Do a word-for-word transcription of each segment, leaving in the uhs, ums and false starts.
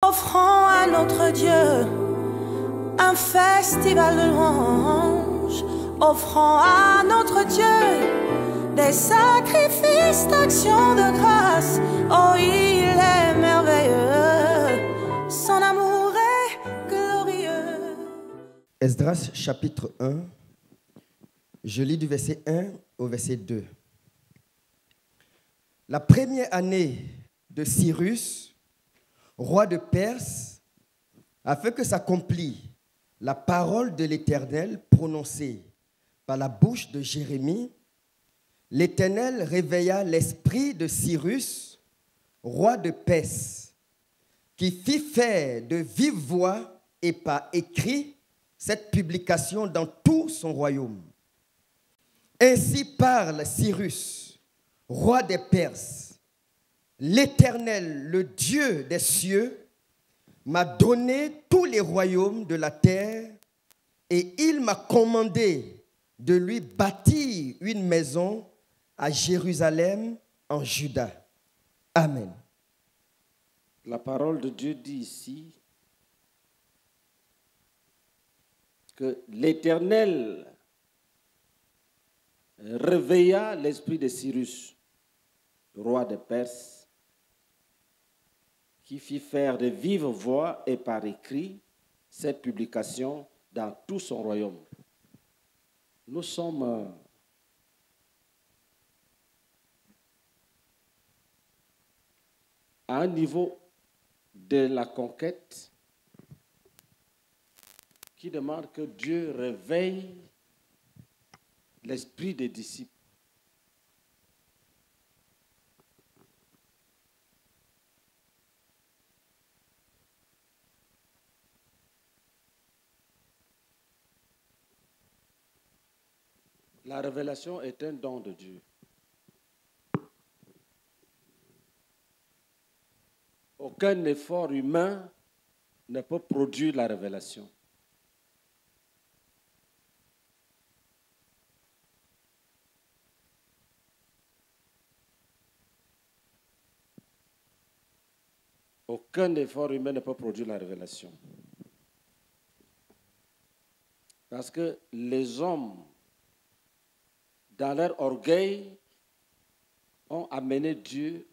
Offrons à notre Dieu un festival de louanges. Offrons à notre Dieu des sacrifices d'action de grâce. Oh, il est merveilleux, son amour est glorieux. Esdras chapitre un, je lis du verset un au verset deux. La première année de Cyrus, roi de Perse, afin que s'accomplisse la parole de l'Éternel prononcée par la bouche de Jérémie, l'Éternel réveilla l'esprit de Cyrus, roi de Perse, qui fit faire de vive voix et par écrit cette publication dans tout son royaume. Ainsi parle Cyrus, roi des Perses. L'Éternel, le Dieu des cieux, m'a donné tous les royaumes de la terre et il m'a commandé de lui bâtir une maison à Jérusalem en Juda. Amen. La parole de Dieu dit ici que l'Éternel réveilla l'esprit de Cyrus, roi de Perse, qui fit faire de vive voix et par écrit cette publication dans tout son royaume. Nous sommes à un niveau de la conquête qui demande que Dieu réveille l'esprit des disciples. La révélation est un don de Dieu. Aucun effort humain ne peut produire la révélation. Aucun effort humain ne peut produire la révélation. Parce que les hommes, dans leur orgueil, ont amené Dieu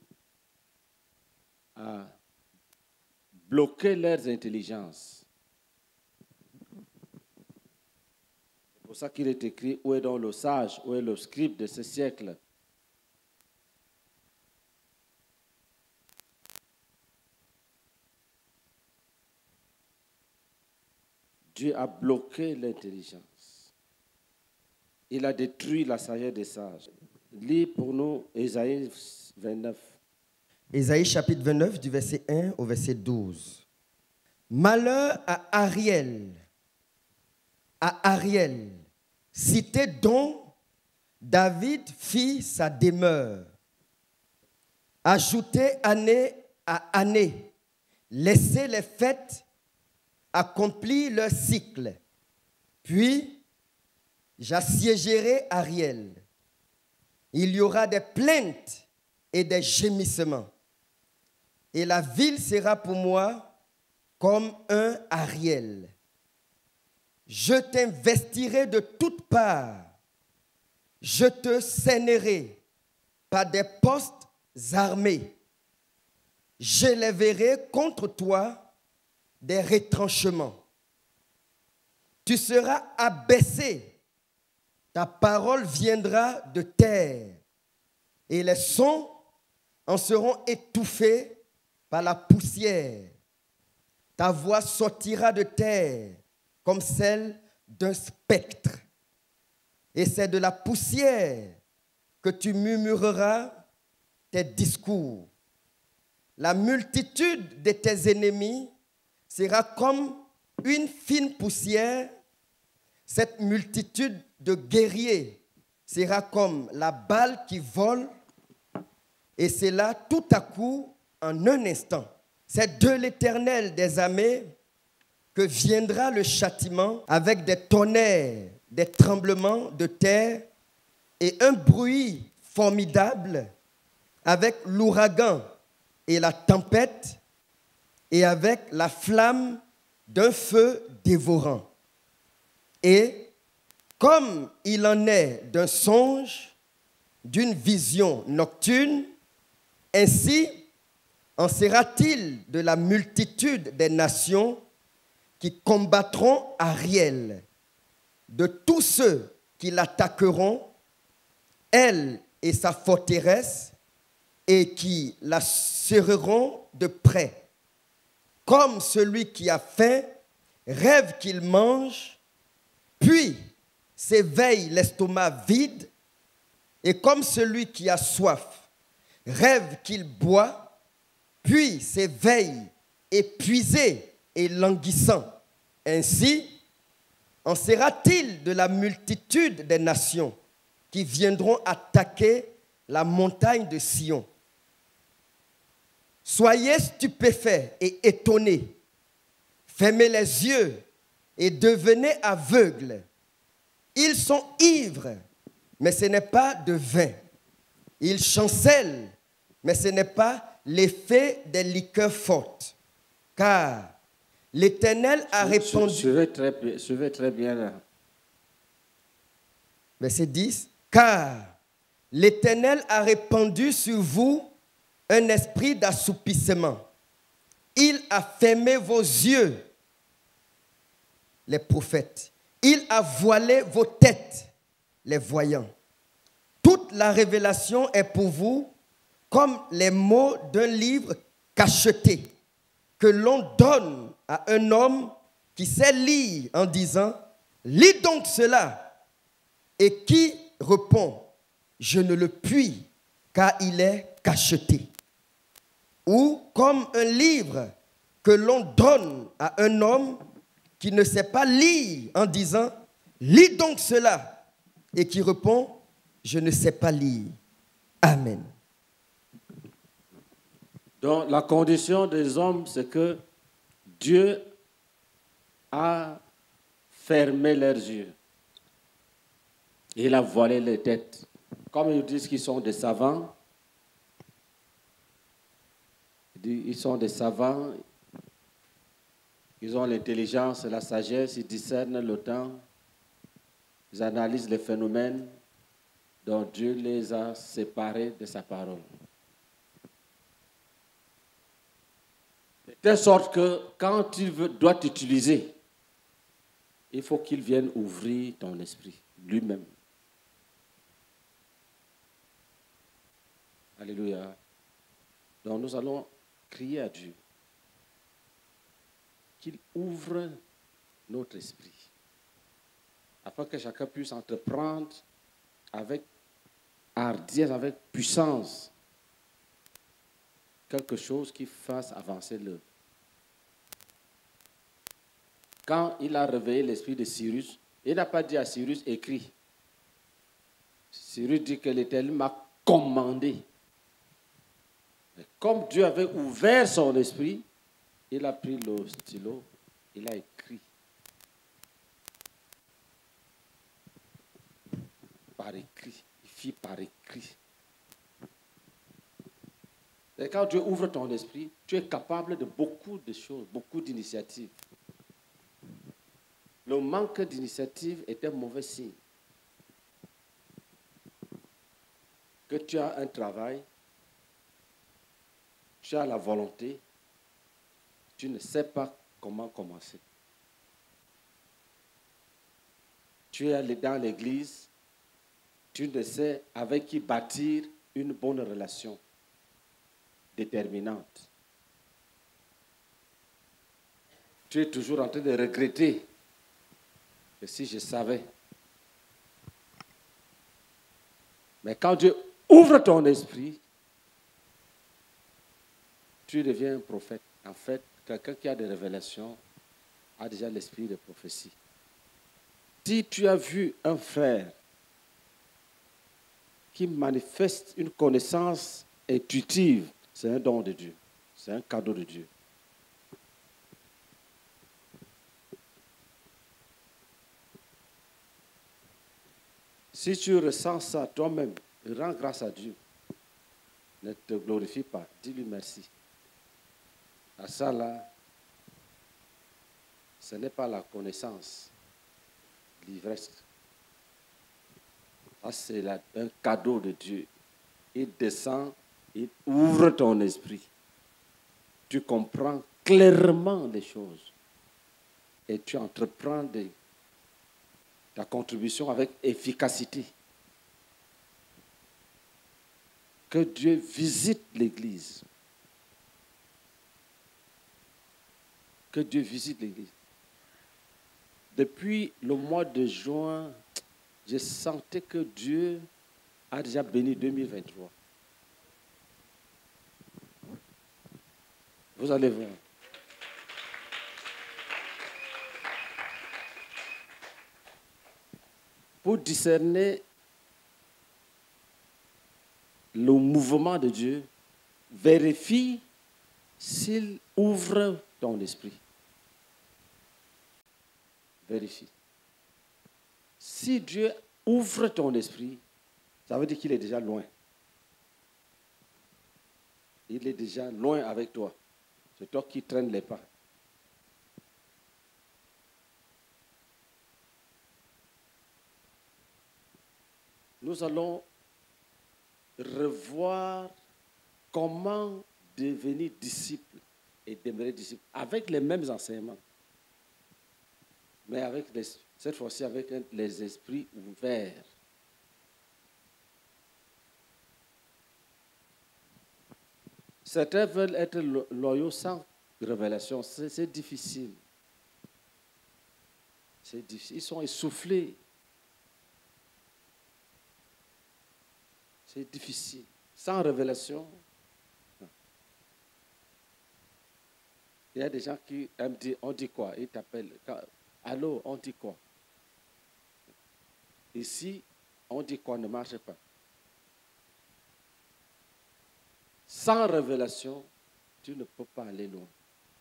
à bloquer leurs intelligences. C'est pour ça qu'il est écrit, où est donc le sage, où est le scribe de ce siècle? Dieu a bloqué l'intelligence. Il a détruit la sagesse des sages. Lis pour nous Ésaïe vingt-neuf. Ésaïe chapitre vingt-neuf du verset un au verset douze. Malheur à Ariel, à Ariel, cité dont David fit sa demeure. Ajoutez année à année, laissez les fêtes accomplir leur cycle. Puis, j'assiégerai Ariel. Il y aura des plaintes et des gémissements. Et la ville sera pour moi comme un Ariel. Je t'investirai de toutes parts. Je te cernerai par des postes armés. J'élèverai contre toi des retranchements. Tu seras abaissé. Ta parole viendra de terre. Et les sons en seront étouffés par la poussière. Ta voix sortira de terre comme celle d'un spectre. Et c'est de la poussière que tu murmureras tes discours. La multitude de tes ennemis sera comme une fine poussière. Cette multitude de guerriers sera comme la balle qui vole. Et c'est là tout à coup, en un instant. C'est de l'Éternel des armées que viendra le châtiment avec des tonnerres, des tremblements de terre et un bruit formidable avec l'ouragan et la tempête et avec la flamme d'un feu dévorant. Et comme il en est d'un songe, d'une vision nocturne, ainsi en sera-t-il de la multitude des nations qui combattront Ariel, de tous ceux qui l'attaqueront, elle et sa forteresse, et qui la serreront de près. Comme celui qui a faim rêve qu'il mange, puis s'éveille l'estomac vide, et comme celui qui a soif rêve qu'il boit, puis s'éveille épuisé et languissant. Ainsi en sera-t-il de la multitude des nations qui viendront attaquer la montagne de Sion. Soyez stupéfaits et étonnés, fermez les yeux et devenez aveugles. Ils sont ivres, mais ce n'est pas de vin. Ils chancellent, mais ce n'est pas l'effet des liqueurs fortes. Car l'Éternel a répandu... Suivez très, suivez très bien là. Verset dix. Car l'Éternel a répandu sur vous un esprit d'assoupissement. Il a fermé vos yeux, les prophètes. Il a voilé vos têtes, les voyants. Toute la révélation est pour vous comme les mots d'un livre cacheté que l'on donne à un homme qui sait lire en disant « Lis donc cela » et qui répond « Je ne le puis car il est cacheté » ou comme un livre que l'on donne à un homme qui ne sait pas lire en disant « Lis donc cela » et qui répond « Je ne sais pas lire ». Amen. Donc la condition des hommes, c'est que Dieu a fermé leurs yeux. Il a voilé les têtes. Comme ils disent qu'ils sont des savants, ils sont des savants, ils ont l'intelligence, la sagesse, ils discernent le temps, ils analysent les phénomènes dont Dieu les a séparés de sa parole. De telle sorte que quand il veut, doit t'utiliser, il faut qu'il vienne ouvrir ton esprit lui-même. Alléluia. Donc nous allons crier à Dieu qu'il ouvre notre esprit afin que chacun puisse entreprendre avec hardiesse, avec puissance, quelque chose qui fasse avancer l'œuvre. Quand il a réveillé l'esprit de Cyrus, il n'a pas dit à Cyrus, écris. Cyrus dit que l'Éternel m'a commandé. Mais comme Dieu avait ouvert son esprit, il a pris le stylo, il a écrit. Par écrit, il fit par écrit. Et quand Dieu ouvre ton esprit, tu es capable de beaucoup de choses, beaucoup d'initiatives. Le manque d'initiative est un mauvais signe. Que tu as un travail, tu as la volonté, tu ne sais pas comment commencer. Tu es dans l'église, tu ne sais avec qui bâtir une bonne relation déterminante. Tu es toujours en train de regretter que si je savais. Mais quand Dieu ouvre ton esprit, tu deviens un prophète. En fait, quelqu'un qui a des révélations a déjà l'esprit de prophétie. Si tu as vu un frère qui manifeste une connaissance intuitive, c'est un don de Dieu. C'est un cadeau de Dieu. Si tu ressens ça toi-même, rends grâce à Dieu. Ne te glorifie pas. Dis-lui merci. À ça là, ce n'est pas la connaissance, l'ivresse. Ça, c'est la- un cadeau de Dieu. Il descend, il ouvre ton esprit. Tu comprends clairement les choses. Et tu entreprends de, ta contribution avec efficacité. Que Dieu visite l'Église. Que Dieu visite l'Église. Depuis le mois de juin, je sentais que Dieu a déjà béni deux mille vingt-trois. Vous allez voir. Pour discerner le mouvement de Dieu, vérifie s'il ouvre ton esprit. Vérifie. Si Dieu ouvre ton esprit, ça veut dire qu'il est déjà loin. Il est déjà loin avec toi. C'est toi qui traînes les pas. Nous allons revoir comment devenir disciple et demeurer disciple avec les mêmes enseignements, mais avec les, cette fois-ci avec les esprits ouverts. Certains veulent être lo- loyaux sans révélation. C'est, c'est difficile. C'est difficile. Ils sont essoufflés. C'est difficile. Sans révélation. Non. Il y a des gens qui aiment dire, on dit quoi? Ils t'appellent. Quand- Allô, on dit quoi? Ici, on dit quoi ne marche pas. Sans révélation, tu ne peux pas aller loin.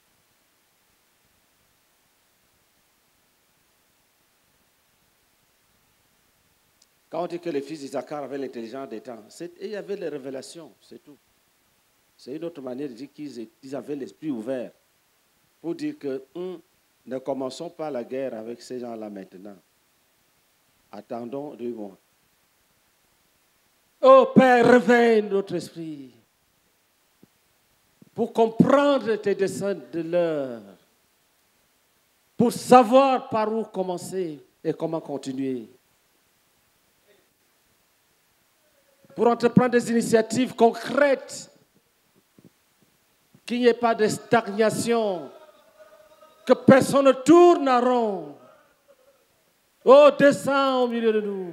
Quand on dit que les fils d'Isaac avaient l'intelligence des temps, c'est, il y avait les révélations, c'est tout. C'est une autre manière de dire qu'ils ils avaient l'esprit ouvert pour dire que hum, ne commençons pas la guerre avec ces gens-là maintenant. Attendons deux mois. Oh Père, réveille notre esprit pour comprendre tes desseins de l'heure, pour savoir par où commencer et comment continuer, pour entreprendre des initiatives concrètes, qu'il n'y ait pas de stagnation, que personne ne tourne en rond. Oh, descends au milieu de nous.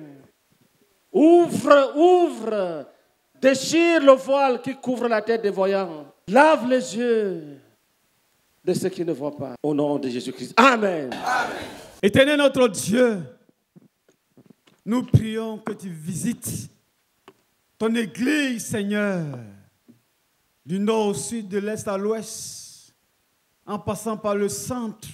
Ouvre, ouvre, déchire le voile qui couvre la tête des voyants. Lave les yeux de ceux qui ne voient pas. Au nom de Jésus-Christ. Amen. Éternel notre Dieu, nous prions que tu visites ton église, Seigneur, du nord au sud, de l'est à l'ouest, en passant par le centre.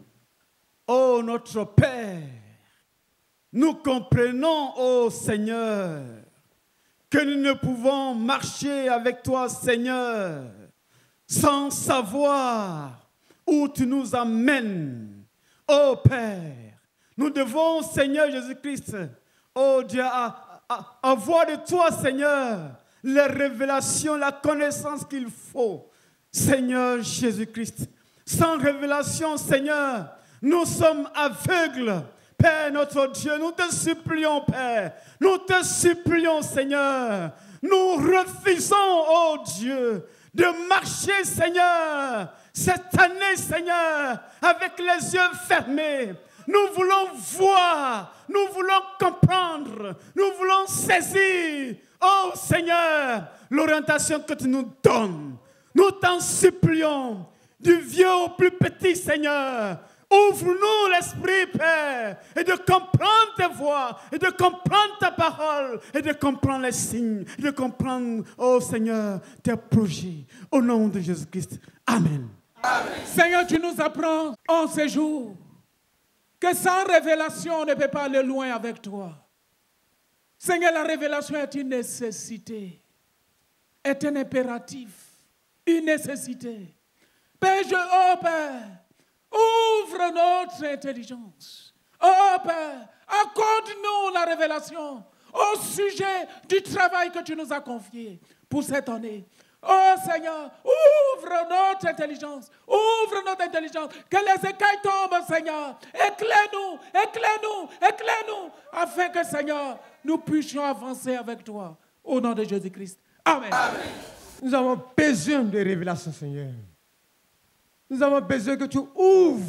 Ô notre Père, nous comprenons, ô Seigneur, que nous ne pouvons marcher avec toi, Seigneur, sans savoir où tu nous amènes. Ô Père, nous devons, Seigneur Jésus-Christ, ô Dieu, à, à, avoir de toi, Seigneur, les révélations, la connaissance qu'il faut. Seigneur Jésus-Christ, sans révélation, Seigneur, nous sommes aveugles. Père notre Dieu, nous te supplions, Père, nous te supplions, Seigneur, nous refusons, oh Dieu, de marcher, Seigneur, cette année, Seigneur, avec les yeux fermés. Nous voulons voir, nous voulons comprendre, nous voulons saisir, oh Seigneur, l'orientation que tu nous donnes. Nous t'en supplions, du vieux au plus petit, Seigneur. Ouvre-nous l'esprit, Père, et de comprendre tes voix, et de comprendre ta parole, et de comprendre les signes, et de comprendre, oh Seigneur, tes projets. Au nom de Jésus-Christ. Amen. Amen. Seigneur, tu nous apprends en ces jours que sans révélation, on ne peut pas aller loin avec toi. Seigneur, la révélation est une nécessité, est un impératif, une nécessité. Père, je, oh Père, ouvre notre intelligence. Oh Père, accorde-nous la révélation au sujet du travail que tu nous as confié pour cette année. Oh Seigneur, ouvre notre intelligence, ouvre notre intelligence, que les écailles tombent, Seigneur. Éclaire-nous, éclaire-nous, éclaire-nous, afin que, Seigneur, nous puissions avancer avec toi. Au nom de Jésus-Christ. Amen. Amen. Nous avons besoin de révélation, Seigneur. Nous avons besoin que tu ouvres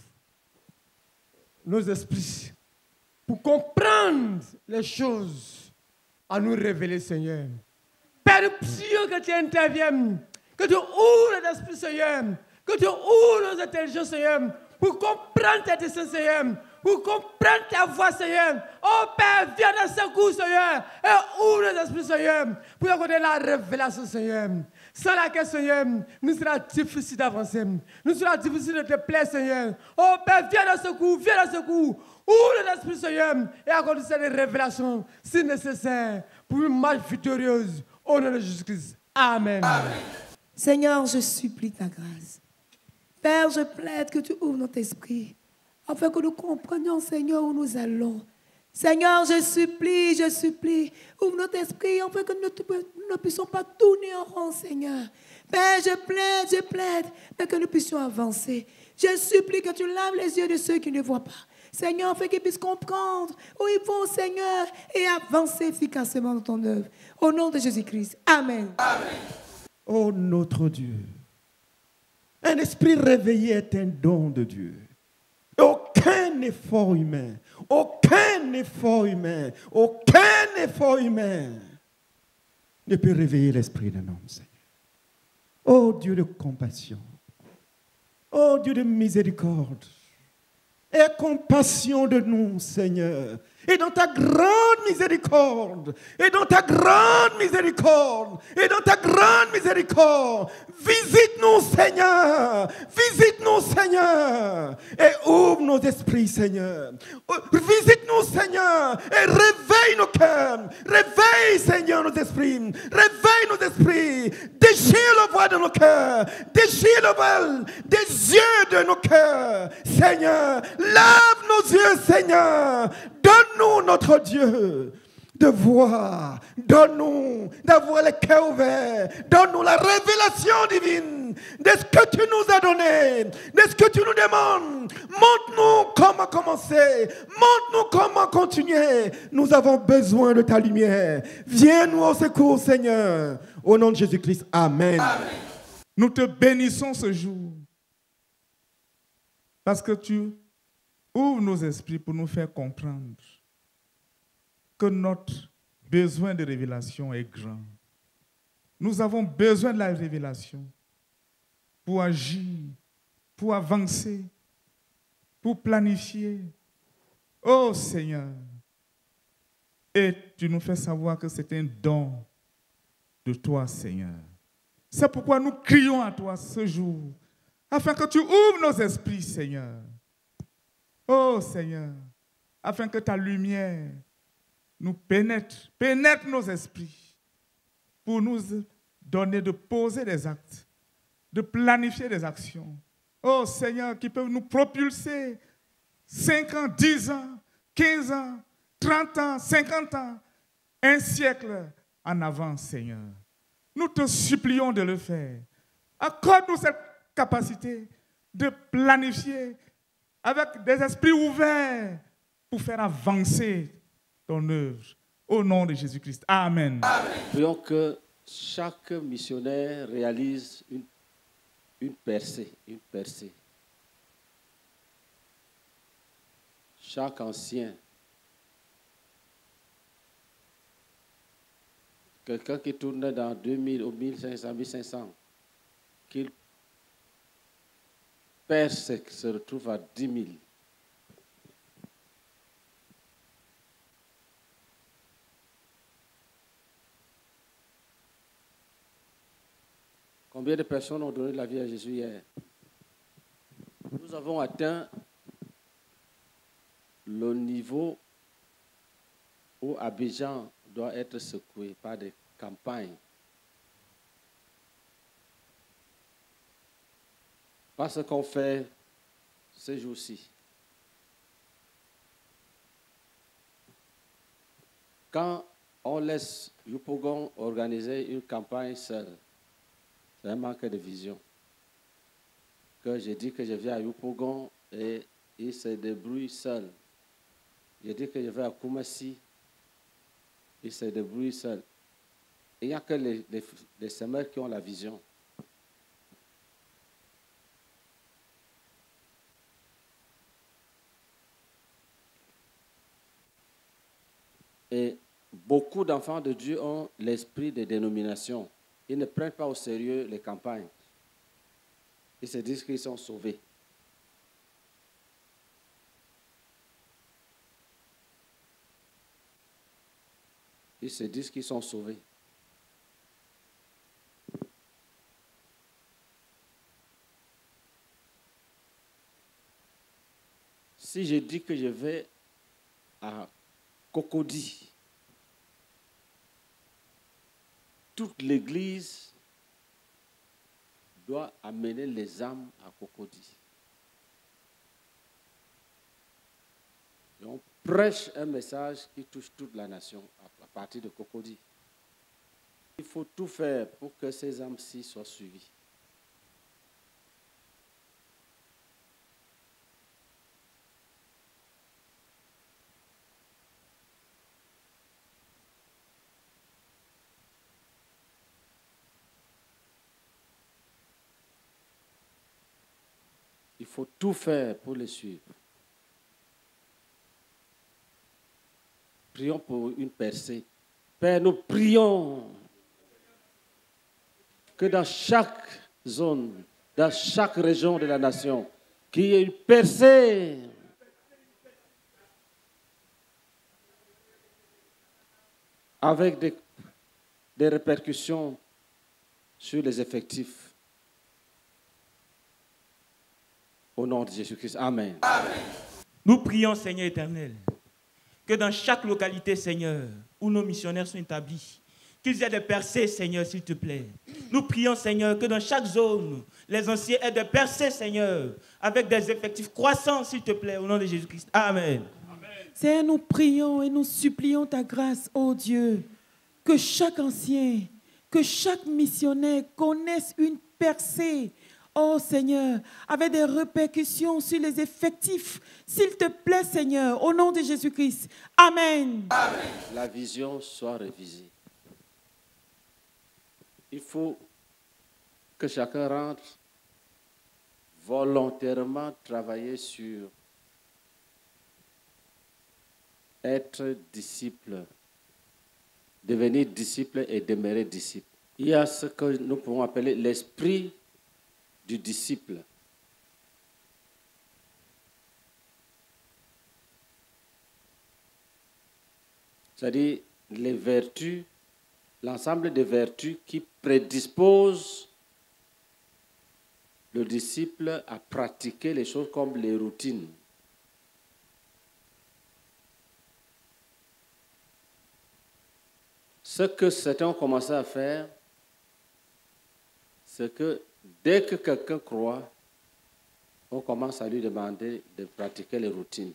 nos esprits pour comprendre les choses à nous révéler, Seigneur. Père, nous prions que tu interviennes, que tu ouvres les esprits, Seigneur, que tu ouvres nos intelligences, Seigneur, pour comprendre tes desseins, Seigneur, pour comprendre ta voix, Seigneur. Oh Père, viens dans ce coup, Seigneur, et ouvre les esprits, Seigneur, pour accorder la révélation, Seigneur. Sans laquelle, Seigneur, nous sera difficile d'avancer. Nous sera difficile de te plaire, Seigneur. Oh Père, viens dans ce coup, viens dans ce coup. Ouvre l'esprit, Seigneur, et accorde cette révélation si nécessaire pour une marche victorieuse. Au nom de Jésus-Christ. Amen. Amen. Seigneur, je supplie ta grâce. Père, je plaide que tu ouvres notre esprit, afin que nous comprenions, Seigneur, où nous allons. Seigneur, je supplie, je supplie, ouvre notre esprit, afin que nous ne puissions pas tourner en rond, Seigneur. Père, je plaide, je plaide, mais que nous puissions avancer. Je supplie que tu laves les yeux de ceux qui ne voient pas. Seigneur, afin qu'ils puissent comprendre où ils vont, Seigneur, et avancer efficacement dans ton œuvre. Au nom de Jésus-Christ. Amen. Amen. Oh notre Dieu, un esprit réveillé est un don de Dieu. Aucun effort humain, aucun effort humain, aucun effort humain ne peut réveiller l'esprit d'un homme, Seigneur. Oh Dieu de compassion, oh Dieu de miséricorde, aie compassion de nous, Seigneur. Et dans ta grande miséricorde, et dans ta grande miséricorde, et dans ta grande miséricorde, visite-nous, Seigneur. Visite-nous, Seigneur. Et ouvre nos esprits, Seigneur. Visite-nous, Seigneur. Et réveille nos cœurs. Réveille, Seigneur, nos esprits. Réveille nos esprits. Déchire le voile de nos cœurs. Déchire le voile des yeux de nos cœurs. Seigneur, lave nos yeux, Seigneur. Donne-nous, notre Dieu, de voir. Donne-nous d'avoir les cœurs ouverts. Donne-nous la révélation divine de ce que tu nous as donné, de ce que tu nous demandes. Montre-nous comment commencer. Montre-nous comment continuer. Nous avons besoin de ta lumière. Viens-nous au secours, Seigneur. Au nom de Jésus-Christ, Amen. Amen. Nous te bénissons ce jour parce que tu ouvres nos esprits pour nous faire comprendre que notre besoin de révélation est grand. Nous avons besoin de la révélation pour agir, pour avancer, pour planifier. Oh Seigneur, et tu nous fais savoir que c'est un don de toi, Seigneur. C'est pourquoi nous crions à toi ce jour, afin que tu ouvres nos esprits, Seigneur. Oh Seigneur, afin que ta lumière nous pénètre, pénètre nos esprits, pour nous donner de poser des actes, de planifier des actions. Oh Seigneur, qui peuvent nous propulser cinq ans, dix ans, quinze ans, trente ans, cinquante ans, un siècle en avant, Seigneur. Nous te supplions de le faire. Accorde-nous cette capacité de planifier avec des esprits ouverts pour faire avancer ton œuvre. Au nom de Jésus-Christ. Amen. Amen. Prions que chaque missionnaire réalise une, une percée, une percée. Chaque ancien, quelqu'un qui tourne dans deux mille ou mille cinq cents, mille cinq cents, qu'il perce, se retrouve à dix mille. Combien de personnes ont donné la vie à Jésus hier? Nous avons atteint le niveau où Abidjan doit être secoué par des campagnes. Pas ce qu'on fait ces jours-ci. Quand on laisse Yopougon organiser une campagne seule, c'est un manque de vision. Que j'ai dit que je viens à Yopougon et il se débrouille seul. J'ai dit que je vais à Koumassi, il se débrouille seul. Il n'y a que les, les, les semeurs qui ont la vision. Et beaucoup d'enfants de Dieu ont l'esprit de dénomination. Ils ne prennent pas au sérieux les campagnes. Ils se disent qu'ils sont sauvés. Ils se disent qu'ils sont sauvés. Si je dis que je vais à Cocody, toute l'église doit amener les âmes à Cocody. Et on prêche un message qui touche toute la nation à partir de Cocody. Il faut tout faire pour que ces âmes-ci soient suivies. Il faut tout faire pour les suivre. Prions pour une percée. Père, nous prions que dans chaque zone, dans chaque région de la nation, qu'il y ait une percée. Avec des, des répercussions sur les effectifs. Au nom de Jésus-Christ. Amen. Amen. Nous prions, Seigneur éternel, que dans chaque localité, Seigneur, où nos missionnaires sont établis, qu'ils aient des percées, Seigneur, s'il te plaît. Nous prions, Seigneur, que dans chaque zone, les anciens aient des percées, Seigneur, avec des effectifs croissants, s'il te plaît, au nom de Jésus-Christ. Amen. Amen. Seigneur, nous prions et nous supplions ta grâce, ô Dieu, que chaque ancien, que chaque missionnaire connaisse une percée, oh Seigneur, avec des répercussions sur les effectifs. S'il te plaît, Seigneur, au nom de Jésus-Christ. Amen. Amen. La vision soit révisée. Il faut que chacun rentre volontairement travailler sur être disciple, devenir disciple et demeurer disciple. Il y a ce que nous pouvons appeler l'esprit du disciple. C'est-à-dire les vertus, l'ensemble des vertus qui prédisposent le disciple à pratiquer les choses comme les routines. Ce que certains ont commencé à faire, c'est que dès que quelqu'un croit, on commence à lui demander de pratiquer les routines.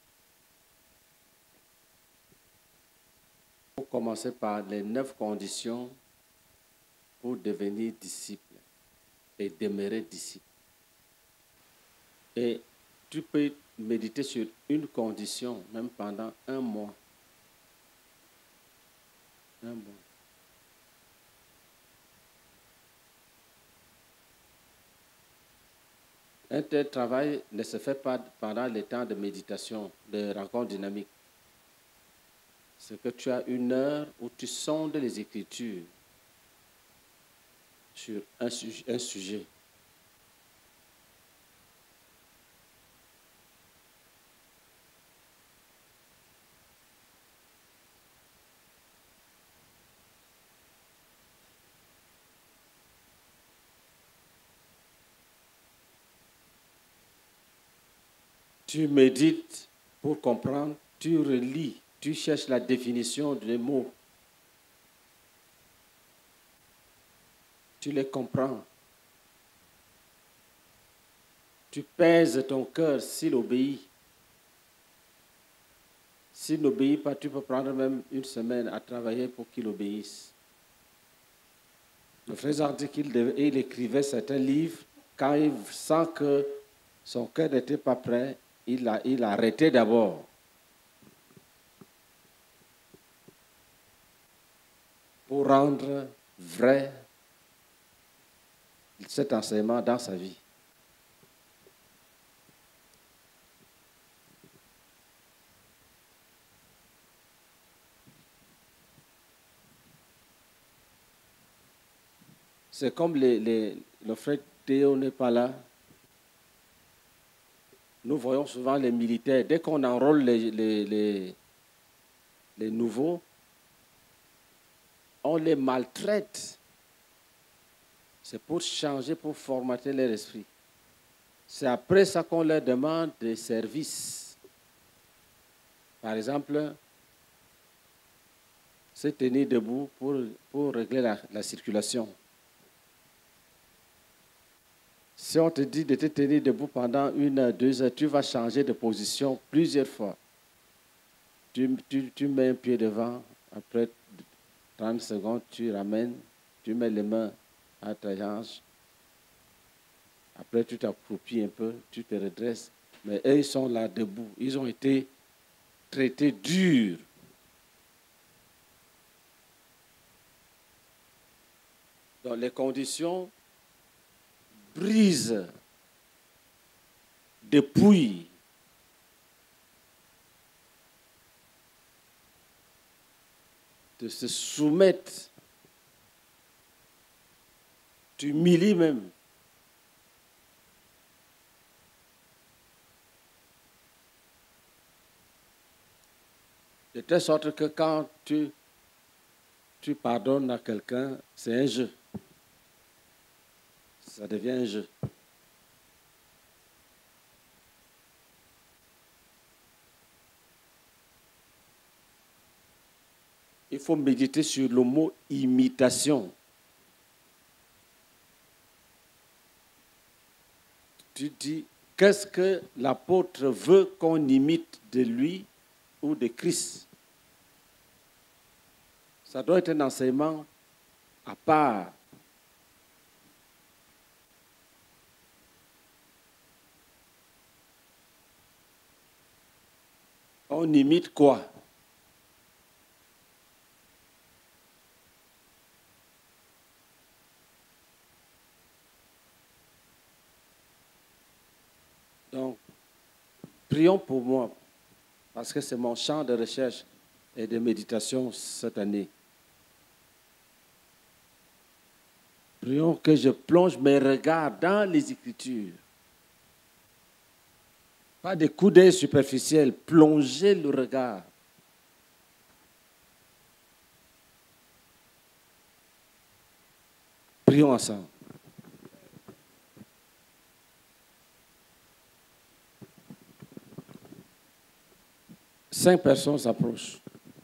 On commence par les neuf conditions pour devenir disciple et demeurer disciple. Et tu peux méditer sur une condition, même pendant un mois. Un mois. Un tel travail ne se fait pas pendant les temps de méditation, de rencontre dynamique. C'est que tu as une heure où tu sondes les Écritures sur un sujet. Un sujet. Tu médites pour comprendre, tu relis, tu cherches la définition des mots. Tu les comprends. tu pèses ton cœur s'il obéit. S'il n'obéit pas, tu peux prendre même une semaine à travailler pour qu'il obéisse. Le frère Jean dit qu'il devait- il écrivait certains livres. Quand il sent que son cœur n'était pas prêt, il a, il a arrêté d'abord. Pour rendre vrai cet enseignement dans sa vie. C'est comme les, les- le frère Théo n'est pas là. Nous voyons souvent les militaires, dès qu'on enrôle les, les, les, les nouveaux, on les maltraite. C'est pour changer, pour formater leur esprit. C'est après ça qu'on leur demande des services. Par exemple, se tenir debout pour, pour régler la, la circulation. Si on te dit de te tenir debout pendant une heure, deux heures, tu vas changer de position plusieurs fois. Tu, tu, tu mets un pied devant, après trente secondes, tu ramènes, tu mets les mains à ta hanche. Après, tu t'accroupis un peu, tu te redresses. Mais eux, ils sont là debout. Ils ont été traités durs. Dans les conditions brisent, dépouillent. De se soumettre, t'humilies même. De telle sorte que quand tu, tu pardonnes à quelqu'un, c'est un jeu. Ça devient un jeu. Il faut méditer sur le mot imitation. Tu dis, qu'est-ce que l'apôtre veut qu'on imite de lui ou de Christ? Ça doit être un enseignement à part. On imite quoi? Donc, prions pour moi, parce que c'est mon champ de recherche et de méditation cette année. Prions que je plonge mes regards dans les Écritures. Pas des coups d'œil superficiels, plonger le regard. Prions ensemble. Cinq personnes s'approchent.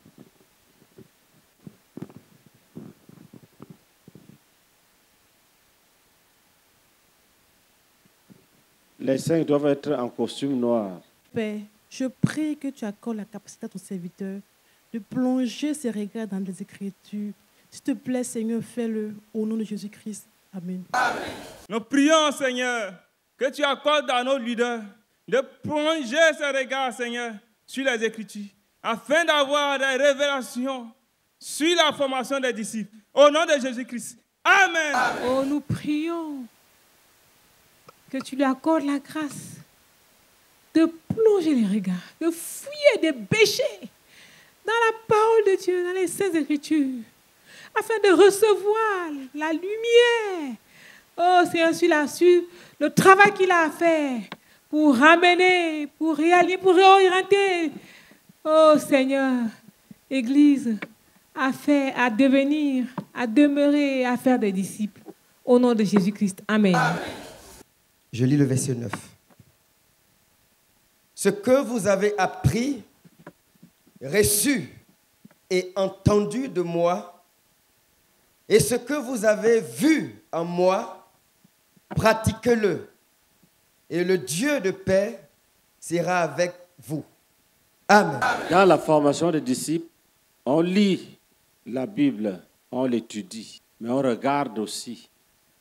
Les cinq doivent être en costume noir. Père, je prie que tu accordes la capacité à ton serviteur de plonger ses regards dans les Écritures. S'il te plaît, Seigneur, fais-le au nom de Jésus-Christ. Amen. Nous prions, Seigneur, que tu accordes à nos leaders de plonger ses regards, Seigneur, sur les Écritures, afin d'avoir des révélations sur la formation des disciples. Au nom de Jésus-Christ. Amen. Oh, nous prions que tu lui accordes la grâce de plonger les regards, de fouiller des péchés dans la parole de Dieu, dans les Saintes Écritures, afin de recevoir la lumière. Oh, Seigneur, sur la sur le travail qu'il a à faire pour ramener, pour réaliser, pour réorienter. Oh, Seigneur, Église, à faire, à devenir, à demeurer, à faire des disciples. Au nom de Jésus-Christ. Amen. Amen. Je lis le verset neuf. Ce que vous avez appris, reçu et entendu de moi, et ce que vous avez vu en moi, pratiquez-le, et le Dieu de paix sera avec vous. Amen. Dans la formation des disciples, on lit la Bible, on l'étudie, mais on regarde aussi,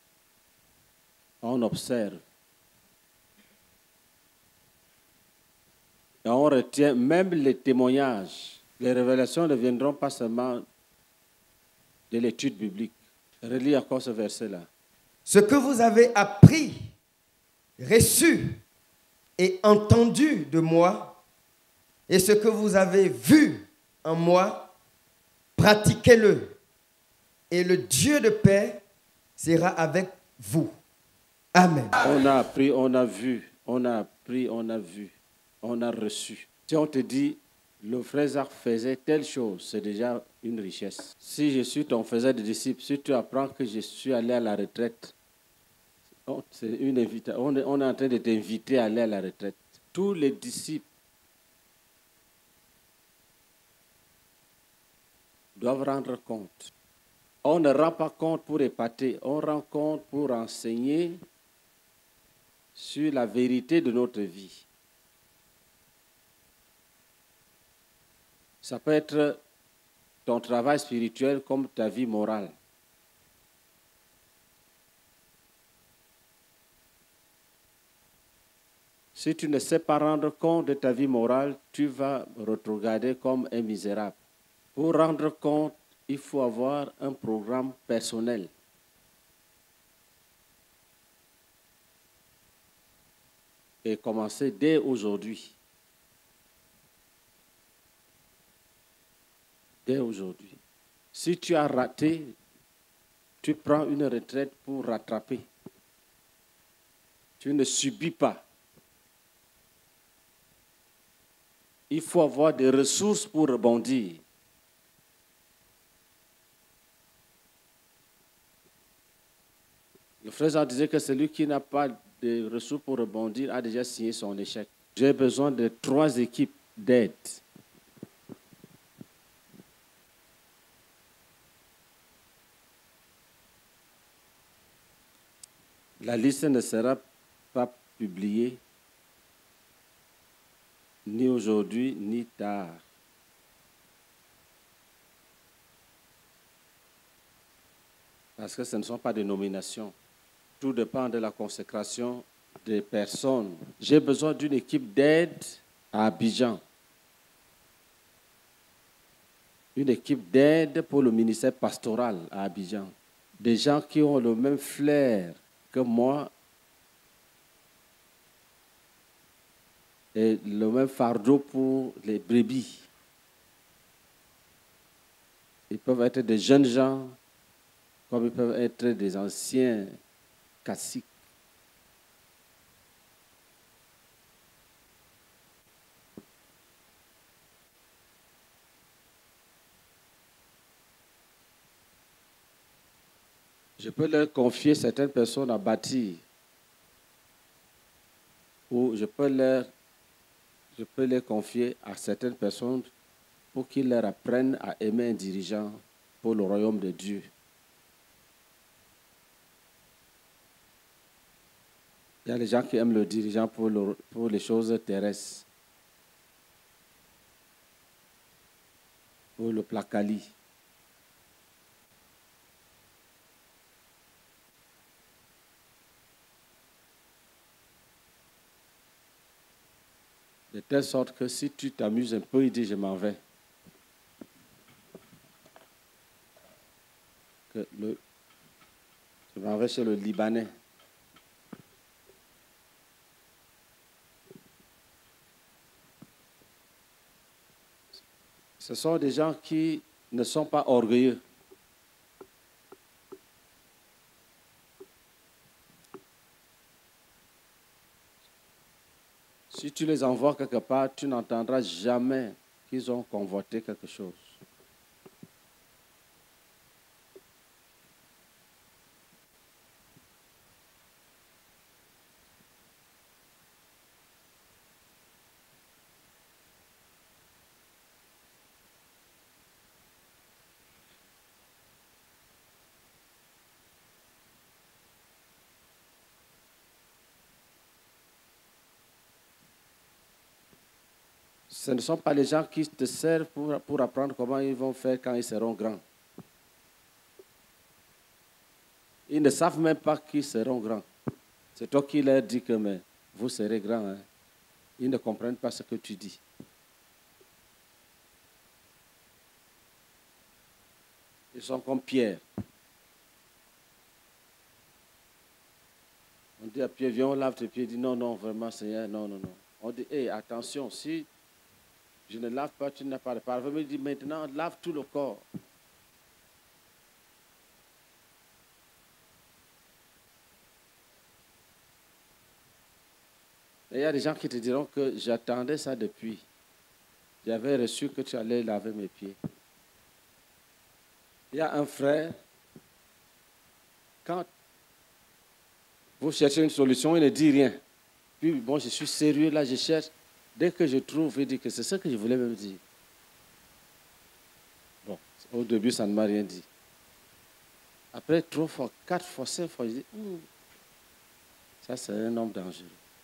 on observe. Et on retient même les témoignages. Les révélations ne viendront pas seulement de l'étude biblique. Relis encore ce verset-là. Ce que vous avez appris, reçu et entendu de moi, et ce que vous avez vu en moi, pratiquez-le. Et le Dieu de paix sera avec vous. Amen. On a appris, on a vu, on a appris, on a vu, on a reçu. Si on te dit, le frère Zach faisait telle chose, c'est déjà une richesse. Si je suis ton faiseur de disciples, si tu apprends que je suis allé à la retraite, c'est une invitation. On est, on est en train de t'inviter à aller à la retraite. Tous les disciples doivent rendre compte. On ne rend pas compte pour épater, on rend compte pour enseigner sur la vérité de notre vie. Ça peut être ton travail spirituel comme ta vie morale. Si tu ne sais pas rendre compte de ta vie morale, tu vas regarder comme un misérable. Pour rendre compte, il faut avoir un programme personnel. Et commencer dès aujourd'hui. Dès aujourd'hui. Si tu as raté, tu prends une retraite pour rattraper. Tu ne subis pas. Il faut avoir des ressources pour rebondir. Le frère Jean disait que celui qui n'a pas de ressources pour rebondir a déjà signé son échec. J'ai besoin de trois équipes d'aide. La liste ne sera pas publiée ni aujourd'hui, ni tard. Parce que ce ne sont pas des nominations. Tout dépend de la consécration des personnes. J'ai besoin d'une équipe d'aide à Abidjan. Une équipe d'aide pour le ministère pastoral à Abidjan. Des gens qui ont le même flair que moi et le même fardeau pour les brebis. Ils peuvent être des jeunes gens comme ils peuvent être des anciens caciques. Je peux leur confier certaines personnes à bâtir. Ou je peux leur, je peux les confier à certaines personnes pour qu'ils leur apprennent à aimer un dirigeant pour le royaume de Dieu. Il y a des gens qui aiment le dirigeant pour, le, pour les choses terrestres, pour le placali. De telle sorte que si tu t'amuses un peu, il dit je m'en vais. Que le, je m'en vais chez le Libanais. Ce sont des gens qui ne sont pas orgueilleux. Si tu les envoies quelque part, tu n'entendras jamais qu'ils ont convoité quelque chose. Ce ne sont pas les gens qui te servent pour, pour apprendre comment ils vont faire quand ils seront grands. Ils ne savent même pas qu'ils seront grands. C'est toi qui leur dis que mais, vous serez grands. Hein. Ils ne comprennent pas ce que tu dis. Ils sont comme Pierre. On dit à Pierre, viens, on lave tes pieds. Il dit, non, non, vraiment, Seigneur, non, non, non. On dit, hé, hey, attention, si je ne lave pas, tu n'as pas de parfum. Il dit, maintenant, lave tout le corps. Et il y a des gens qui te diront que j'attendais ça depuis. J'avais reçu que tu allais laver mes pieds. Il y a un frère, quand vous cherchez une solution, il ne dit rien. Puis, bon, je suis sérieux, là, je cherche. Dès que je trouve, il dit que c'est ce que je voulais même dire. Bon, au début, ça ne m'a rien dit. Après, trois fois, quatre fois, cinq fois, je dis, hum, ça, c'est un homme dangereux.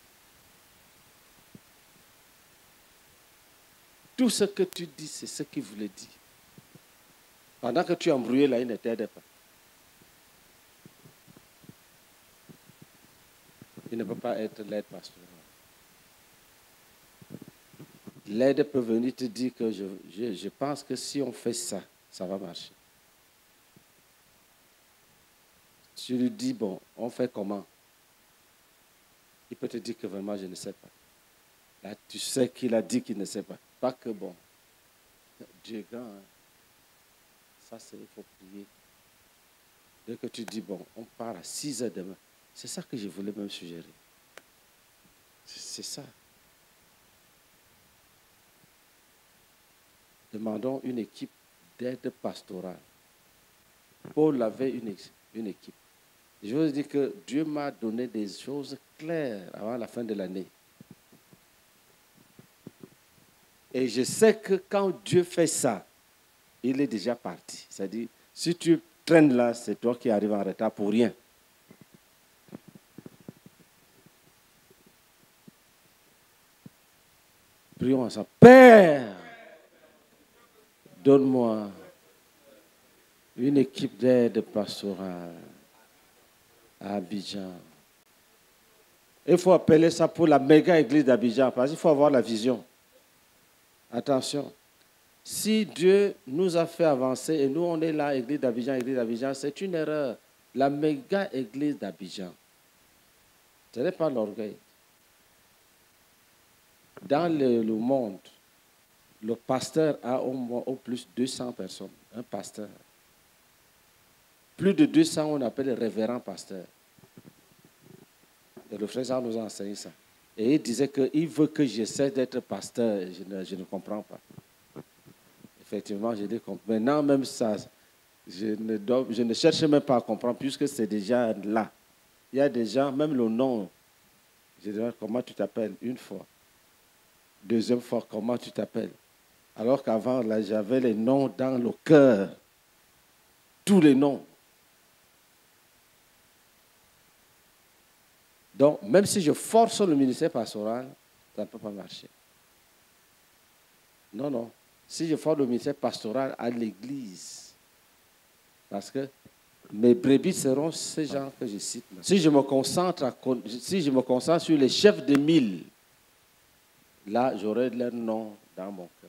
Tout ce que tu dis, c'est ce qu'il voulait dire. Pendant que tu es embrouillé là, il ne t'aide pas. Il ne peut pas être l'aide pastorale. L'aide peut venir te dire que je, je, je pense que si on fait ça, ça va marcher. Tu lui dis, bon, on fait comment? Il peut te dire que vraiment, je ne sais pas. Là, tu sais qu'il a dit qu'il ne sait pas. Pas que bon, Dieu est grand. Hein. Ça, c'est il faut prier. Dès que tu dis, bon, on part à six heures demain. C'est ça que je voulais même suggérer. C'est ça. Demandons une équipe d'aide pastorale. Paul avait une, une équipe. Je veux dire que Dieu m'a donné des choses claires avant la fin de l'année. Et je sais que quand Dieu fait ça, il est déjà parti. C'est-à-dire, si tu traînes là, c'est toi qui arrives en retard pour rien. Prions ensemble. Père, donne-moi une équipe d'aide pastorale à Abidjan. Il faut appeler ça pour la méga église d'Abidjan, parce qu'il faut avoir la vision. Attention, si Dieu nous a fait avancer et nous on est là, église d'Abidjan, église d'Abidjan, c'est une erreur. La méga église d'Abidjan, ce n'est pas l'orgueil. Dans le, le monde, le pasteur a au moins au plus deux cents personnes. Un pasteur. Plus de deux cents, on appelle les révérends pasteurs. Et le frère Jean nous a enseigné ça. Et il disait qu'il veut que j'essaie d'être pasteur. Je ne, je ne comprends pas. Effectivement, j'ai dit que maintenant, même ça, je ne, dois, je ne cherche même pas à comprendre puisque c'est déjà là. Il y a des gens, même le nom. Je dis, comment tu t'appelles? Une fois. Deuxième fois, comment tu t'appelles? Alors qu'avant, là, j'avais les noms dans le cœur. Tous les noms. Donc, même si je force le ministère pastoral, ça ne peut pas marcher. Non, non. Si je force le ministère pastoral à l'église, parce que mes brebis seront ces gens que je cite. Si je me concentre, à, si je me concentre sur les chefs de mille, là, j'aurai leur nom dans mon cœur.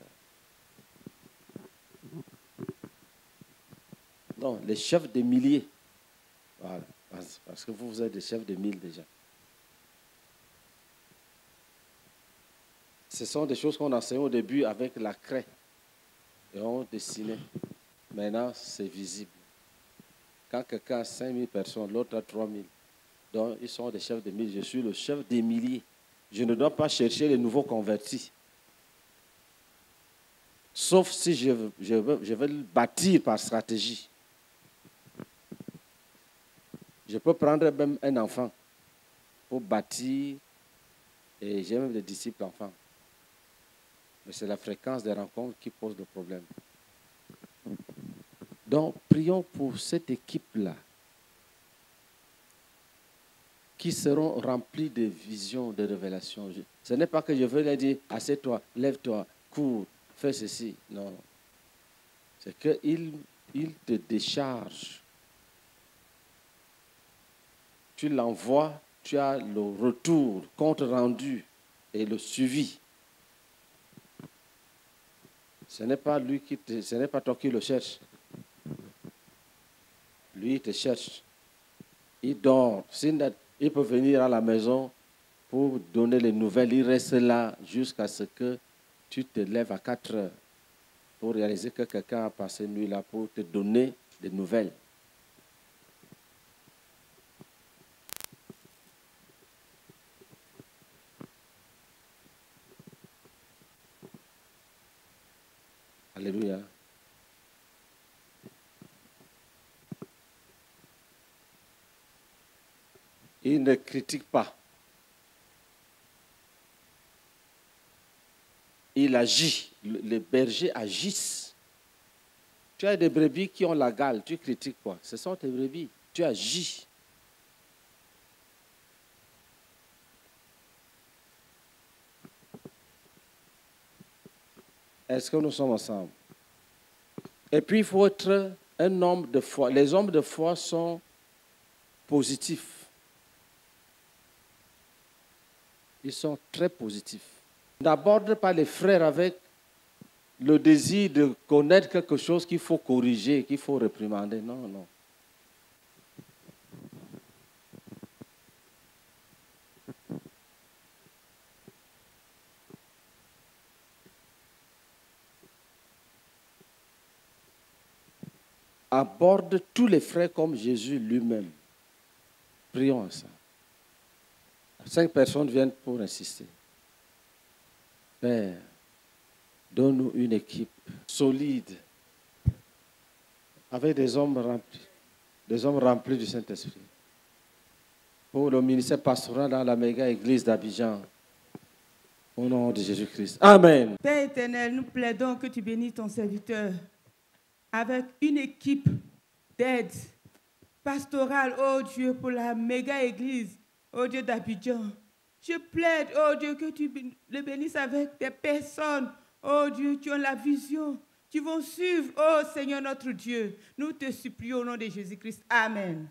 Non, les chefs de milliers. Voilà. Parce que vous, vous êtes des chefs de mille déjà. Ce sont des choses qu'on enseignait au début avec la craie. Et on dessinait. Maintenant, c'est visible. Quand quelqu'un a cinq mille personnes, l'autre a trois mille. Donc, ils sont des chefs de mille. Je suis le chef des milliers. Je ne dois pas chercher les nouveaux convertis. Sauf si je veux, je veux, je veux le bâtir par stratégie. Je peux prendre même un enfant pour bâtir, et j'ai même des disciples enfants. Mais c'est la fréquence des rencontres qui pose le problème. Donc, prions pour cette équipe-là, qui seront remplis de visions, de révélations. Ce n'est pas que je veux leur dire, assieds-toi, lève-toi, cours, fais ceci. Non. C'est qu'il il te décharge. Tu l'envoies, tu as le retour, compte rendu et le suivi. Ce n'est pas lui qui te, ce n'est pas toi qui le cherche. Lui, il te cherche. Il dort. Il peut venir à la maison pour donner les nouvelles. Il reste là jusqu'à ce que tu te lèves à quatre heures pour réaliser que quelqu'un a passé une nuit là pour te donner des nouvelles. Alléluia. Il ne critique pas. Il agit. Les bergers agissent. Tu as des brebis qui ont la gale. Tu critiques quoi? Ce sont tes brebis. Tu agis. Est-ce que nous sommes ensemble? Et puis, il faut être un homme de foi. Les hommes de foi sont positifs. Ils sont très positifs. N'aborde pas les frères avec le désir de connaître quelque chose qu'il faut corriger, qu'il faut réprimander. Non, non. Aborde tous les frères comme Jésus lui-même. Prions ensemble. Cinq personnes viennent pour insister. Père, donne-nous une équipe solide, avec des hommes remplis, des hommes remplis du Saint-Esprit, pour le ministère pastoral dans la méga église d'Abidjan. Au nom de Jésus-Christ. Amen. Père éternel, nous plaidons que tu bénisses ton serviteur avec une équipe d'aide pastorale, oh Dieu, pour la méga église, oh Dieu d'Abidjan. Je plaide, oh Dieu, que tu le bénisses avec des personnes, oh Dieu, qui ont la vision, qui vont suivre, oh Seigneur notre Dieu. Nous te supplions au nom de Jésus-Christ. Amen.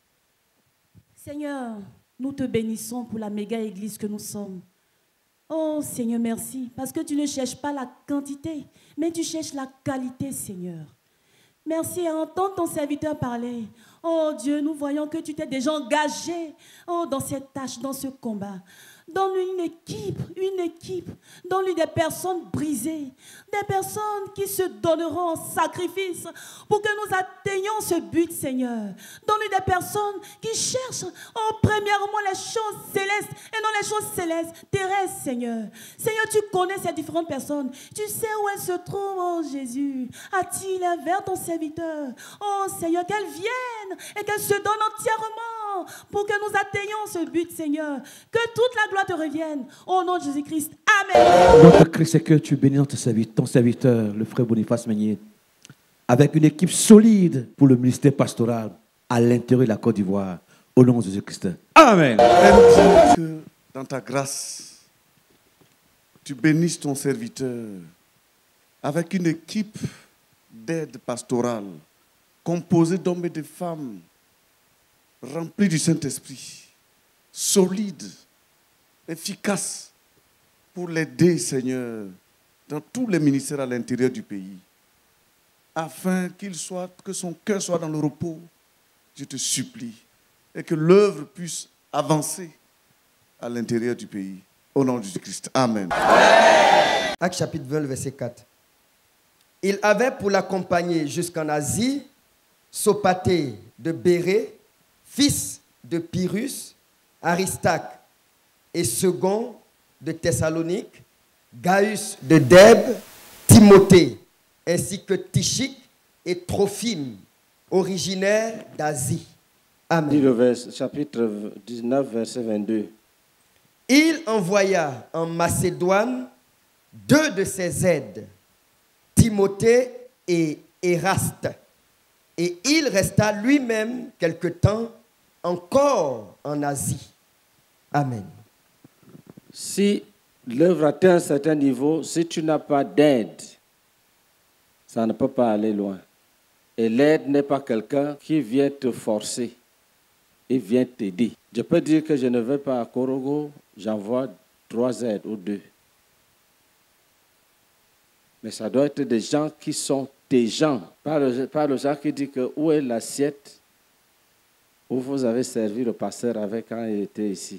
Seigneur, nous te bénissons pour la méga église que nous sommes. Oh Seigneur, merci, parce que tu ne cherches pas la quantité, mais tu cherches la qualité, Seigneur. Merci à entendre ton serviteur parler. Oh Dieu, nous voyons que tu t'es déjà engagé oh, dans cette tâche, dans ce combat. Donne-lui une équipe, une équipe. Donne-lui des personnes brisées, des personnes qui se donneront en sacrifice pour que nous atteignions ce but, Seigneur. Donne-lui des personnes qui cherchent, oh, premièrement, les choses célestes et non les choses célestes, terrestres, Seigneur. Seigneur, tu connais ces différentes personnes. Tu sais où elles se trouvent, oh Jésus. Attire-les vers ton serviteur. Oh Seigneur, qu'elles viennent et qu'elles se donnent entièrement pour que nous atteignions ce but, Seigneur. Que toute la gloire te revienne. Au nom de Jésus-Christ. Amen. Notre cri, c'est que tu bénis ton serviteur, le frère Boniface Meunier, avec une équipe solide pour le ministère pastoral à l'intérieur de la Côte d'Ivoire. Au nom de Jésus-Christ. Amen. Que dans ta grâce, tu bénisses ton serviteur avec une équipe d'aide pastorale composée d'hommes et de femmes remplis du Saint-Esprit, solides, efficaces pour l'aider, Seigneur, dans tous les ministères à l'intérieur du pays, afin qu'il soit, que son cœur soit dans le repos. Je te supplie, et que l'œuvre puisse avancer à l'intérieur du pays. Au nom de Jésus-Christ. Amen. Actes chapitre vingt, verset quatre. Il avait pour l'accompagner jusqu'en Asie Sopater de Bérée, fils de Pyrrhus, Aristarque et second de Thessalonique, Gaius de Dèbe, Timothée, ainsi que Tychique et Trophime, originaires d'Asie. Amen. Dis le vers, chapitre dix-neuf, verset vingt-deux. Il envoya en Macédoine deux de ses aides, Timothée et Éraste, et il resta lui-même quelque temps encore en Asie. Amen. Si l'œuvre atteint un certain niveau, si tu n'as pas d'aide, ça ne peut pas aller loin. Et l'aide n'est pas quelqu'un qui vient te forcer, il vient t'aider. Je peux dire que je ne vais pas à Korogo, j'envoie trois aides ou deux. Mais ça doit être des gens qui sont tes gens, pas le, pas le gens qui dit que où est l'assiette où vous avez servi le pasteur avec quand il était ici.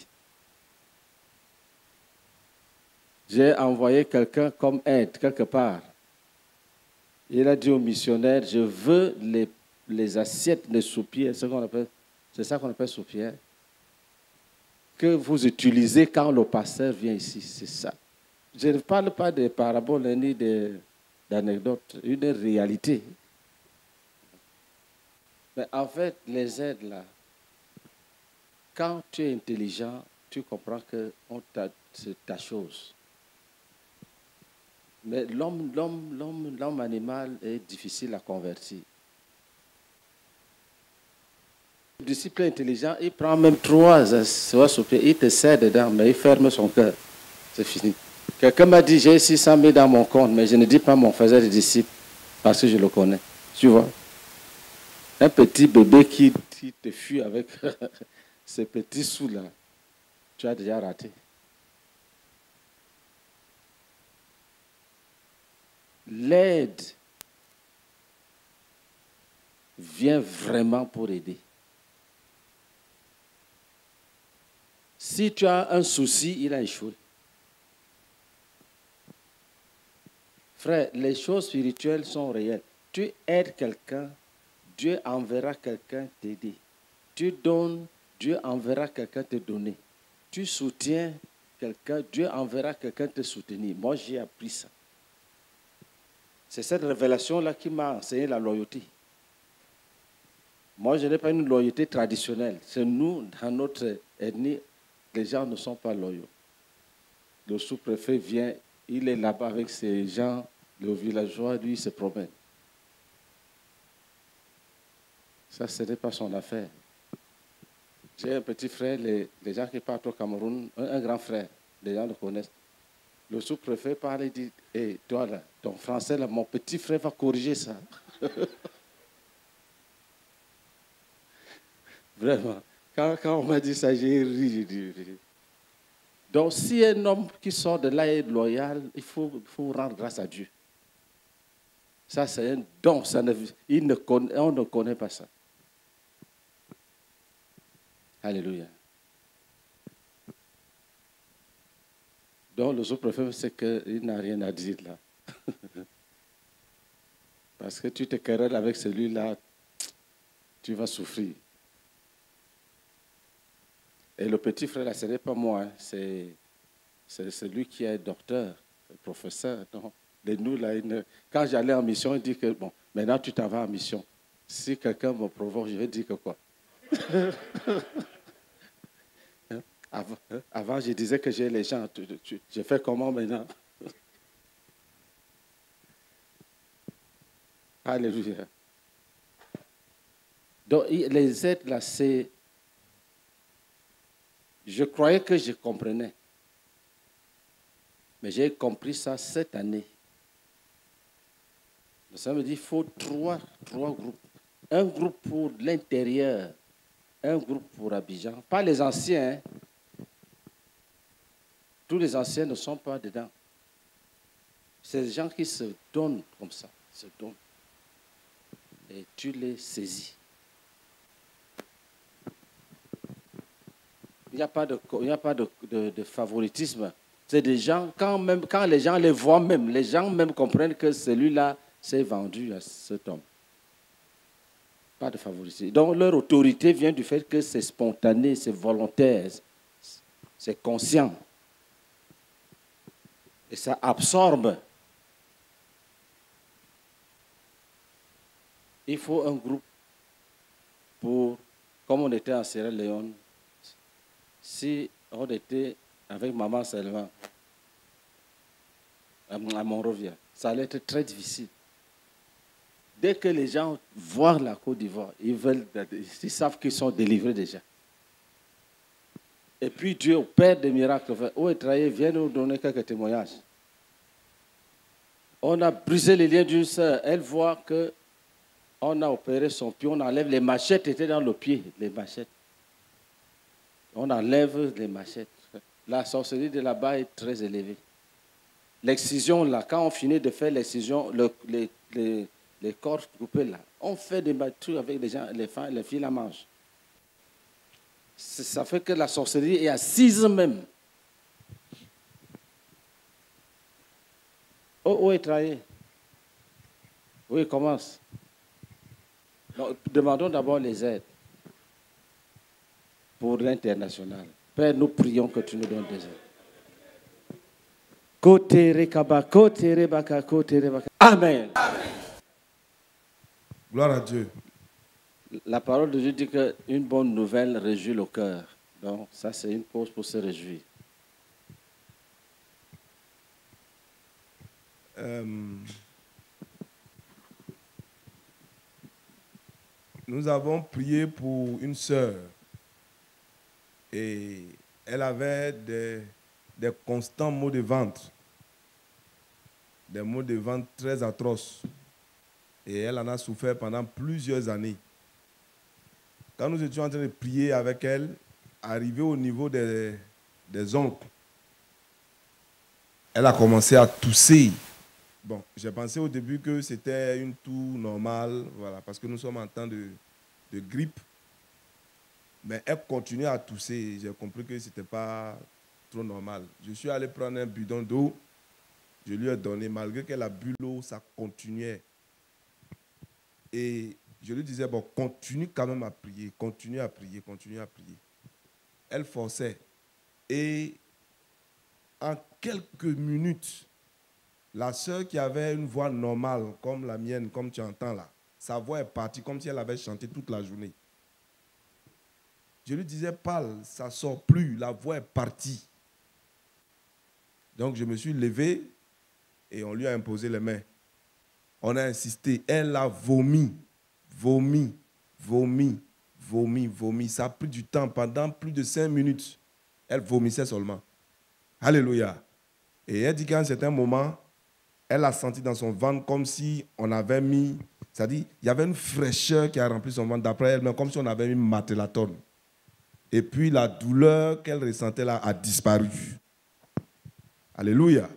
J'ai envoyé quelqu'un comme aide quelque part. Il a dit au missionnaire, je veux les, les assiettes, les soupières, c'est, qu'on appelle, c'est ça qu'on appelle soupières, que vous utilisez quand le pasteur vient ici, c'est ça. Je ne parle pas de paraboles ni de, d'anecdotes, une réalité. Mais en fait, les aides là, quand tu es intelligent, tu comprends que on t'a, c'est ta chose. Mais l'homme, l'homme, l'homme, l'homme animal est difficile à convertir. Le disciple intelligent, il prend même trois soupiers, il te serre dedans, mais il ferme son cœur. C'est fini. Quelqu'un m'a dit, j'ai six cent mille dans mon compte, mais je ne dis pas mon frère de disciple parce que je le connais. Tu vois? Un petit bébé qui, qui te fuit avec ces petits sous-là, tu as déjà raté. L'aide vient vraiment pour aider. Si tu as un souci, il a échoué. Frère, les choses spirituelles sont réelles. Tu aides quelqu'un, Dieu enverra quelqu'un t'aider. Tu donnes, Dieu enverra quelqu'un te donner. Tu soutiens quelqu'un, Dieu enverra quelqu'un te soutenir. Moi, j'ai appris ça. C'est cette révélation-là qui m'a enseigné la loyauté. Moi, je n'ai pas une loyauté traditionnelle. C'est nous, dans notre ethnie, les gens ne sont pas loyaux. Le sous-préfet vient, il est là-bas avec ses gens, le villageois, lui, il se promène. Ça, ce n'est pas son affaire. J'ai un petit frère, les, les gens qui partent au Cameroun, un, un grand frère, les gens le connaissent. Le sous-préfet parle et dit, hé, hey, toi là, ton français là, mon petit frère va corriger ça. Vraiment. Quand, quand on m'a dit ça, j'ai ri, j'ai dit. Donc, si un homme qui sort de là est loyal, il faut, il faut rendre grâce à Dieu. Ça, c'est un don. Ça ne, il ne connaît, on ne connaît pas ça. Alléluia. Donc, le sous-préfet, c'est qu'il n'a rien à dire là. Parce que tu te querelles avec celui-là, tu vas souffrir. Et le petit frère, là, ce n'est pas moi, hein, c'est, c'est celui qui est docteur, le professeur. Non. Et nous, là, ne... quand j'allais en mission, il dit que, bon, maintenant tu t'en vas en mission. Si quelqu'un me provoque, je vais dire que quoi? Avant, avant, je disais que j'ai les gens. Tu, tu, je fais comment maintenant? Alléluia. Donc, les aides, là, c'est... Je croyais que je comprenais. Mais j'ai compris ça cette année. Ça me dit qu'il faut trois, trois groupes. Un groupe pour l'intérieur, un groupe pour Abidjan. Pas les anciens, hein. Tous les anciens ne sont pas dedans. C'est des gens qui se donnent comme ça, se donnent. Et tu les saisis. Il n'y a pas de, il n'y a pas de, de, de favoritisme. C'est des gens, quand, même, quand les gens les voient même, les gens même comprennent que celui-là s'est vendu à cet homme. Pas de favoritisme. Donc leur autorité vient du fait que c'est spontané, c'est volontaire, c'est conscient. Et ça absorbe. Il faut un groupe pour, comme on était en Sierra Leone, si on était avec maman seulement à Monrovia, ça allait être très difficile. Dès que les gens voient la Côte d'Ivoire, ils veulent, ils savent qu'ils sont délivrés déjà. Et puis Dieu, Père des miracles, où est travaillé, vient nous donner quelques témoignages. On a brisé les liens d'une sœur. Elle voit que on a opéré son pied, on enlève les machettes, étaient dans le pied, les machettes. On enlève les machettes. La sorcellerie de là-bas est très élevée. L'excision, là, quand on finit de faire l'excision, le, les, les, les corps coupés, là, on fait des trucs avec les gens, les femmes, les filles la mangent. Ça fait que la sorcellerie est assise même. Oh, où est travaillé? Oui, il commence. Donc, demandons d'abord les aides pour l'international. Père, nous prions que tu nous donnes des aides. Amen. Gloire à Dieu. La parole de Dieu dit qu'une bonne nouvelle réjouit le cœur. Donc, ça, c'est une cause pour se réjouir. Euh, nous avons prié pour une sœur et elle avait des, des constants maux de ventre, des maux de ventre très atroces et elle en a souffert pendant plusieurs années. Quand nous étions en train de prier avec elle, arrivé au niveau des, des oncles, elle a commencé à tousser. Bon, j'ai pensé au début que c'était une toux normale, voilà, parce que nous sommes en temps de, de grippe. Mais elle continue à tousser. J'ai compris que ce n'était pas trop normal. Je suis allé prendre un bidon d'eau. Je lui ai donné. Malgré qu'elle a bu l'eau, ça continuait. Et je lui disais, bon, continue quand même à prier. Continue à prier, continue à prier. Elle forçait. Et en quelques minutes, la sœur qui avait une voix normale, comme la mienne, comme tu entends là, sa voix est partie comme si elle avait chanté toute la journée. Je lui disais, parle, ça ne sort plus, la voix est partie. Donc je me suis levé et on lui a imposé les mains. On a insisté, elle a vomi, vomi, vomi, vomi, vomi. Ça a pris du temps, pendant plus de cinq minutes. Elle vomissait seulement. Alléluia. Et elle dit qu'à un certain moment, elle a senti dans son ventre comme si on avait mis, c'est-à-dire, il y avait une fraîcheur qui a rempli son ventre d'après elle, mais comme si on avait mis Matelatone. Et puis la douleur qu'elle ressentait là a disparu. Alléluia.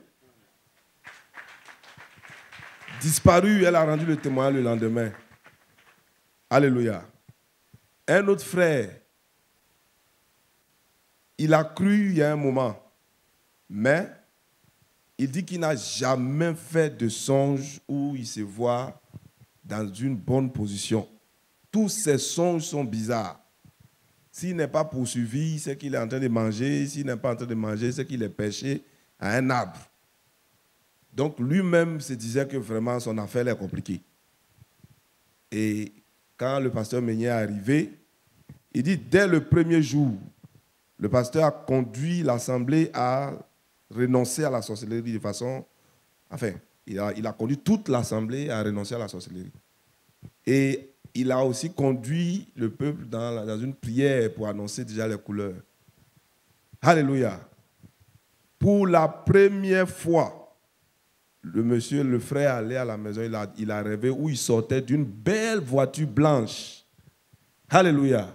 Disparu, elle a rendu le témoignage le lendemain. Alléluia. Un autre frère, il a cru il y a un moment, mais il dit qu'il n'a jamais fait de songe où il se voit dans une bonne position. Tous ses songes sont bizarres. S'il n'est pas poursuivi, c'est qu'il est en train de manger. S'il n'est pas en train de manger, c'est qu'il est perché à un arbre. Donc lui-même se disait que vraiment son affaire est compliquée. Et quand le pasteur Meunier est arrivé, il dit dès le premier jour, le pasteur a conduit l'assemblée à renoncer à la sorcellerie de façon... Enfin, il a, il a conduit toute l'assemblée à renoncer à la sorcellerie. Et il a aussi conduit le peuple dans, la, dans une prière pour annoncer déjà les couleurs. Alléluia. Pour la première fois, le monsieur, le frère allait à la maison, il a, il a rêvé où il sortait d'une belle voiture blanche. Alléluia.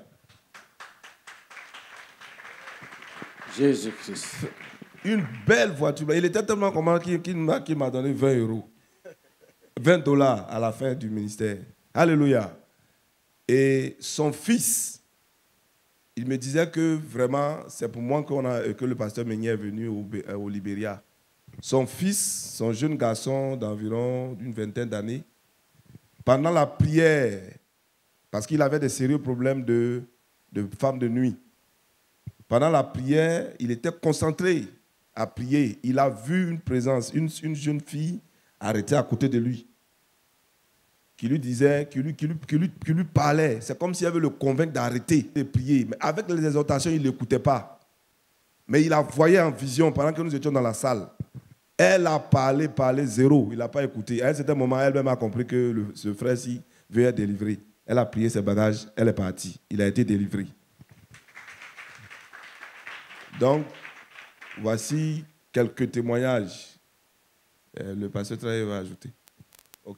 Jésus-Christ. Une belle voiture. Il était tellement content qu'il, qu'il m'a, qu'il m'a donné vingt euros. vingt dollars à la fin du ministère. Alléluia. Et son fils, il me disait que vraiment, c'est pour moi qu'on a, que le pasteur Meunier est venu au, au Libéria. Son fils, son jeune garçon d'environ d'une vingtaine d'années, pendant la prière, parce qu'il avait des sérieux problèmes de, de femme de nuit, pendant la prière, il était concentré à prier. Il a vu une présence, une, une jeune fille arrêtée à côté de lui, qui lui disait, qui lui, qui lui, qui lui, qui lui parlait. C'est comme s'il avait le convaincre d'arrêter de prier. Mais avec les exhortations, il ne l'écoutait pas. Mais il la voyait en vision pendant que nous étions dans la salle. Elle a parlé, parlé, zéro. Il n'a pas écouté. À un certain moment, elle-même a compris que le, ce frère-ci veut être délivré. Elle a plié ses bagages, elle est partie. Il a été délivré. Donc, voici quelques témoignages. Euh, le pasteur Traoré va ajouter. OK.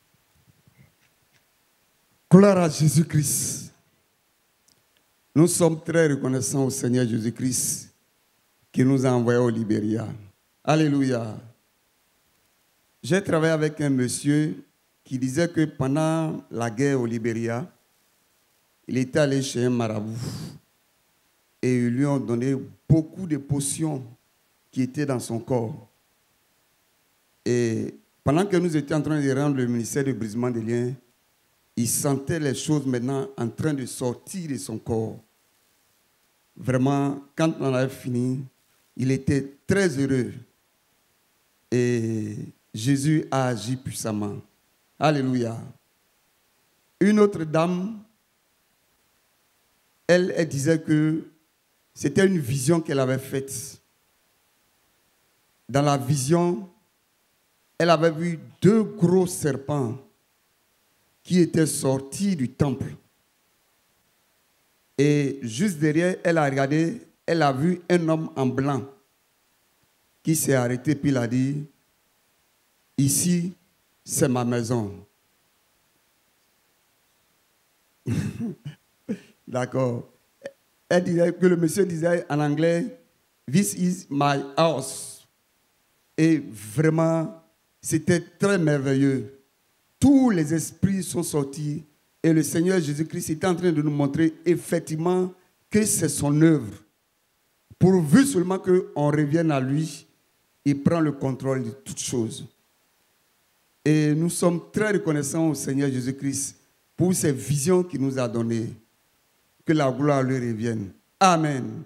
Gloire à Jésus-Christ. Nous sommes très reconnaissants au Seigneur Jésus-Christ qui nous a envoyés au Libéria. Alléluia. J'ai travaillé avec un monsieur qui disait que pendant la guerre au Libéria, il était allé chez un marabout et ils lui ont donné beaucoup de potions qui étaient dans son corps. Et pendant que nous étions en train de rendre le ministère de brisement des liens, il sentait les choses maintenant en train de sortir de son corps. Vraiment, quand on avait fini, il était très heureux. Et Jésus a agi puissamment. Alléluia. Une autre dame, elle, elle disait que c'était une vision qu'elle avait faite. Dans la vision, elle avait vu deux gros serpents qui étaient sortis du temple. Et juste derrière, elle a regardé, elle a vu un homme en blanc qui s'est arrêté, puis il a dit, ici, c'est ma maison. D'accord. Elle disait que le monsieur disait en anglais, this is my house. Et vraiment, c'était très merveilleux. Tous les esprits sont sortis et le Seigneur Jésus-Christ est en train de nous montrer effectivement que c'est son œuvre. Pourvu seulement qu'on revienne à lui, il prend le contrôle de toutes choses. Et nous sommes très reconnaissants au Seigneur Jésus-Christ pour ces visions qu'il nous a données. Que la gloire lui revienne. Amen.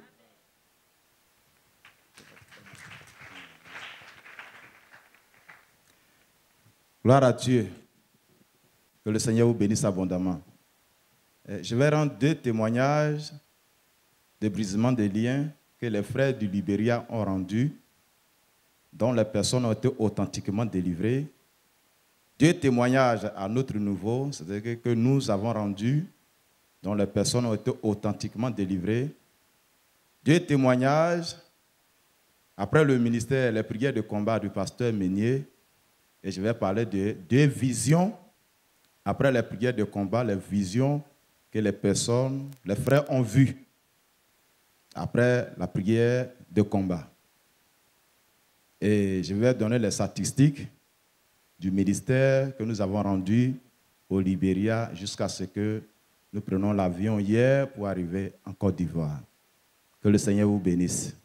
Gloire à Dieu. Que le Seigneur vous bénisse abondamment. Je vais rendre deux témoignages de brisement des liens que les frères du Libéria ont rendus, dont les personnes ont été authentiquement délivrées. Deux témoignages à notre niveau, c'est-à-dire que nous avons rendus, dont les personnes ont été authentiquement délivrées. Deux témoignages après le ministère, les prières de combat du pasteur Meunier. Et je vais parler de deux visions. Après les prières de combat, les visions que les personnes, les frères ont vues après la prière de combat. Et je vais donner les statistiques du ministère que nous avons rendu au Libéria jusqu'à ce que nous prenions l'avion hier pour arriver en Côte d'Ivoire. Que le Seigneur vous bénisse.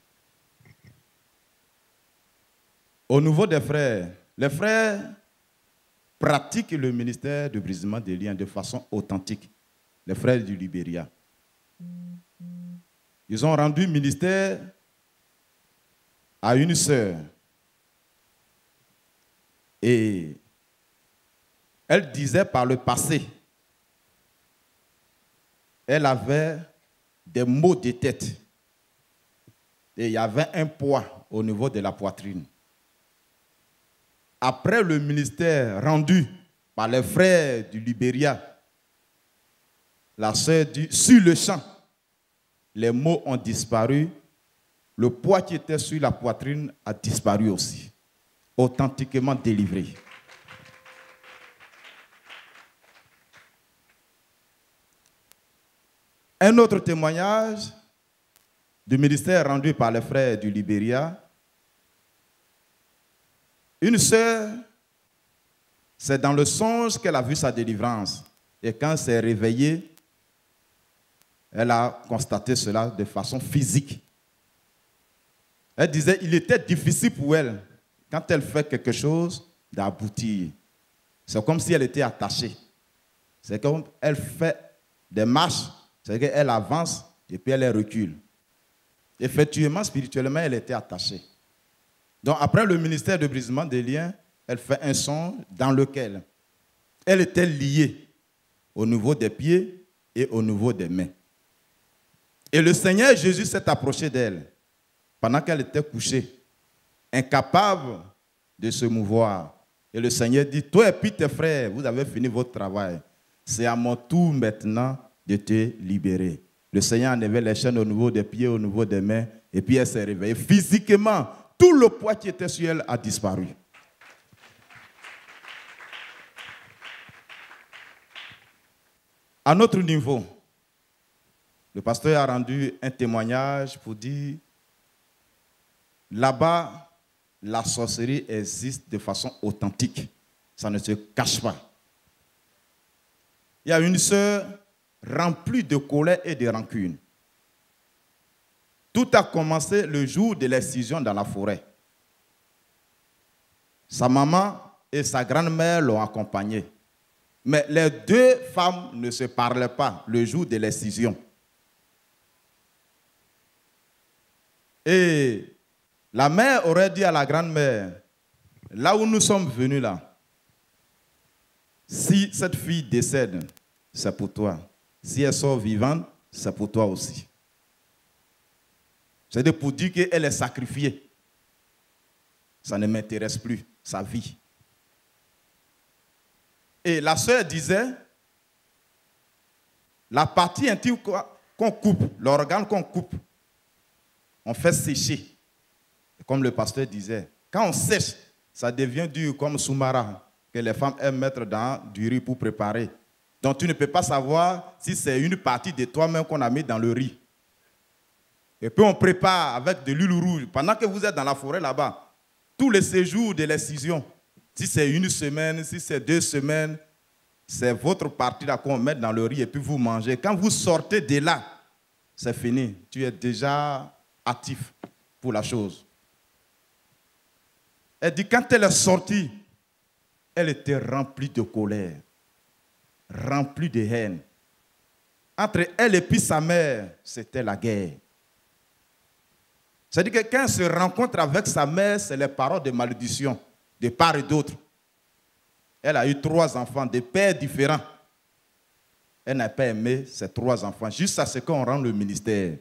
Au niveau des frères, les frères pratiquent le ministère de brisement des liens de façon authentique. Les frères du Libéria. Ils ont rendu ministère à une sœur. Et elle disait par le passé, elle avait des maux de tête. Et il y avait un poids au niveau de la poitrine. Après le ministère rendu par les frères du Libéria, la sœur dit, sur le champ, les maux ont disparu, le poids qui était sur la poitrine a disparu aussi, authentiquement délivré. Un autre témoignage du ministère rendu par les frères du Libéria. Une sœur, c'est dans le songe qu'elle a vu sa délivrance. Et quand elle s'est réveillée, elle a constaté cela de façon physique. Elle disait qu'il était difficile pour elle, quand elle fait quelque chose, d'aboutir. C'est comme si elle était attachée. C'est comme elle fait des marches, c'est qu'elle avance et puis elle recule. Effectivement, spirituellement, elle était attachée. Donc, après le ministère de brisement des liens, elle fait un songe dans lequel elle était liée au niveau des pieds et au niveau des mains. Et le Seigneur Jésus s'est approché d'elle pendant qu'elle était couchée, incapable de se mouvoir. Et le Seigneur dit, toi et puis tes frères, vous avez fini votre travail. C'est à mon tour maintenant de te libérer. Le Seigneur enlevait les chaînes au niveau des pieds, au niveau des mains, Et puis elle s'est réveillée. Physiquement, tout le poids qui était sur elle a disparu. À notre niveau, le pasteur a rendu un témoignage pour dire, là-bas, la sorcellerie existe de façon authentique. Ça ne se cache pas. Il y a une sœur remplie de colère et de rancune. Tout a commencé le jour de l'excision dans la forêt. Sa maman et sa grand-mère l'ont accompagnée. Mais les deux femmes ne se parlaient pas le jour de l'excision. Et la mère aurait dit à la grand-mère, là où nous sommes venus là, si cette fille décède, c'est pour toi. Si elle sort vivante, c'est pour toi aussi. C'est pour dire qu'elle est sacrifiée. Ça ne m'intéresse plus, sa vie. Et la sœur disait, la partie intime qu'on coupe, l'organe qu'on coupe, on fait sécher. Comme le pasteur disait, quand on sèche, ça devient dur comme soumara, que les femmes aiment mettre dans du riz pour préparer. Donc tu ne peux pas savoir si c'est une partie de toi-même qu'on a mis dans le riz. Et puis on prépare avec de l'huile rouge. Pendant que vous êtes dans la forêt là-bas, tous les séjours de l'excision, si c'est une semaine, si c'est deux semaines, c'est votre partie là qu'on met dans le riz et puis vous mangez. Quand vous sortez de là, c'est fini. Tu es déjà actif pour la chose. Elle dit, quand elle est sortie, elle était remplie de colère, remplie de haine. Entre elle et puis sa mère, c'était la guerre. C'est-à-dire que quand elle se rencontre avec sa mère, c'est les paroles de malédiction, de part et d'autre. Elle a eu trois enfants, de pères différents. Elle n'a pas aimé ses trois enfants, jusqu'à ce qu'on rende le ministère.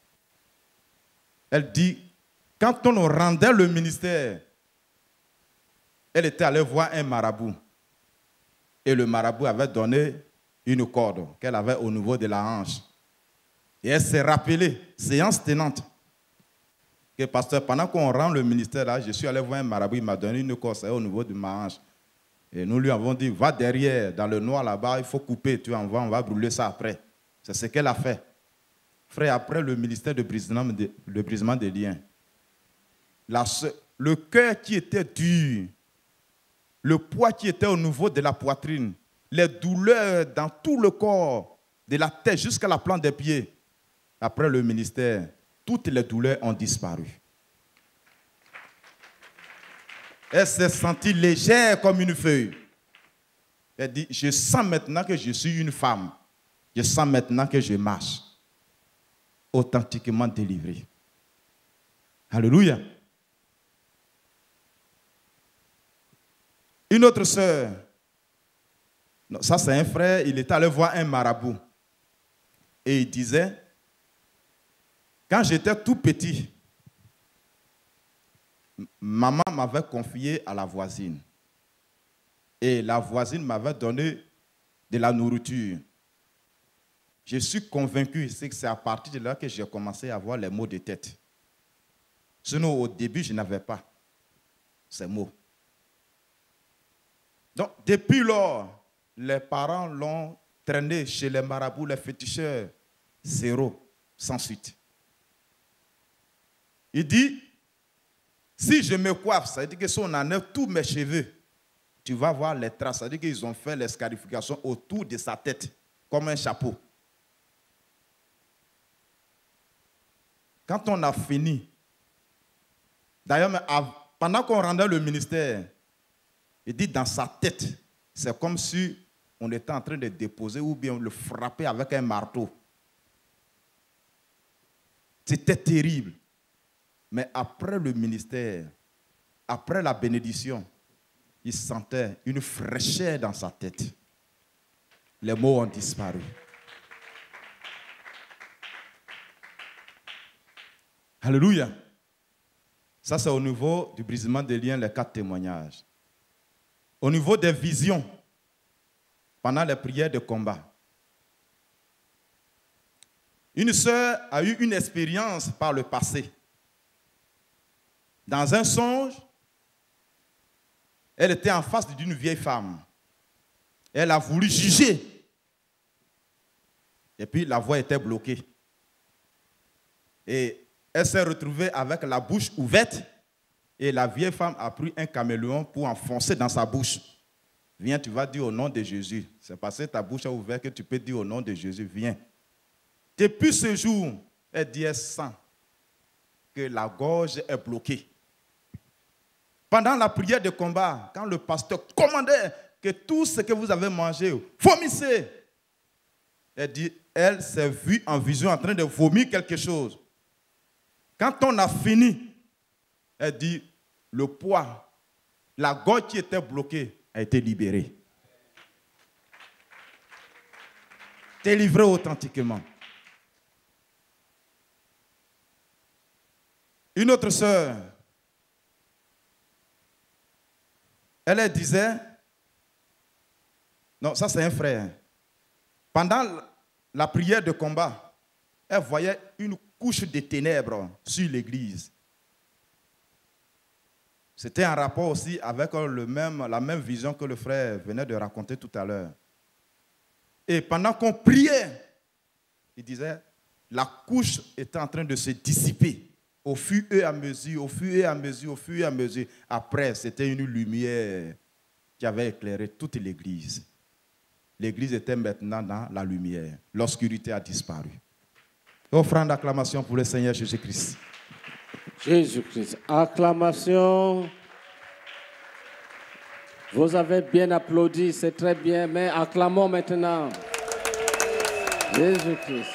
Elle dit, quand on rendait le ministère, elle était allée voir un marabout. Et le marabout avait donné une corde qu'elle avait au niveau de la hanche. Et elle s'est rappelée, séance tenante, que pasteur, pendant qu'on rend le ministère là, je suis allé voir un marabout, il m'a donné une corde au niveau de ma hanche. Et nous lui avons dit, va derrière, dans le noir là-bas, il faut couper, tu en vas, on va brûler ça après. C'est ce qu'elle a fait. Frère, après le ministère de brisement, de, le brisement des liens, la, le cœur qui était dur, le poids qui était au niveau de la poitrine, les douleurs dans tout le corps, de la tête jusqu'à la plante des pieds, après le ministère, toutes les douleurs ont disparu. Elle s'est sentie légère comme une feuille. Elle dit, je sens maintenant que je suis une femme. Je sens maintenant que je marche. Authentiquement délivrée. Alléluia. Une autre sœur, ça c'est un frère, il est allé voir un marabout. Et il disait, quand j'étais tout petit, maman m'avait confié à la voisine. Et la voisine m'avait donné de la nourriture. Je suis convaincu que c'est à partir de là que j'ai commencé à avoir les maux de tête. Sinon, au début, je n'avais pas ces maux. Donc, depuis lors, les parents l'ont traîné chez les marabouts, les féticheurs. Zéro, sans suite. Il dit, si je me coiffe, ça veut dire que si on enlève tous mes cheveux, tu vas voir les traces. Ça veut dire qu'ils ont fait les scarifications autour de sa tête, comme un chapeau. Quand on a fini, d'ailleurs, pendant qu'on rendait le ministère, il dit dans sa tête, c'est comme si on était en train de déposer ou bien le frapper avec un marteau. C'était terrible. Mais après le ministère, après la bénédiction, il sentait une fraîcheur dans sa tête. Les mots ont disparu. Alléluia. Ça, c'est au niveau du brisement des liens, les quatre témoignages. Au niveau des visions, pendant les prières de combat, une sœur a eu une expérience par le passé. Dans un songe, elle était en face d'une vieille femme. Elle a voulu juger. Et puis la voie était bloquée. Et elle s'est retrouvée avec la bouche ouverte. Et la vieille femme a pris un caméléon pour enfoncer dans sa bouche. Viens, tu vas dire au nom de Jésus. C'est parce que ta bouche est ouverte que tu peux dire au nom de Jésus. Viens. Depuis ce jour, elle dit, elle sent que la gorge est bloquée. Pendant la prière de combat, quand le pasteur commandait que tout ce que vous avez mangé, vomissez. Elle dit, elle s'est vue en vision en train de vomir quelque chose. Quand on a fini, elle dit, le poids, la gorge qui était bloquée a été libérée. Délivrée authentiquement. Une autre sœur, elle, elle disait, non, ça c'est un frère. Pendant la prière de combat, elle voyait une couche de ténèbres sur l'église. C'était en rapport aussi avec le même, la même vision que le frère venait de raconter tout à l'heure. Et pendant qu'on priait, il disait, la couche était en train de se dissiper au fur et à mesure, au fur et à mesure, au fur et à mesure. Après, c'était une lumière qui avait éclairé toute l'église. L'église était maintenant dans la lumière. L'obscurité a disparu. Offrande d'acclamation pour le Seigneur Jésus-Christ. Jésus-Christ. Acclamation. Vous avez bien applaudi, c'est très bien, mais acclamons maintenant. Jésus-Christ.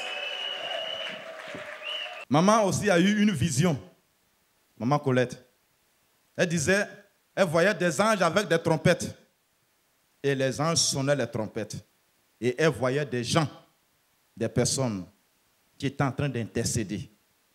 Maman aussi a eu une vision. Maman Colette. Elle disait, elle voyait des anges avec des trompettes. Et les anges sonnaient les trompettes. Et elle voyait des gens, des personnes qui étaient en train d'intercéder.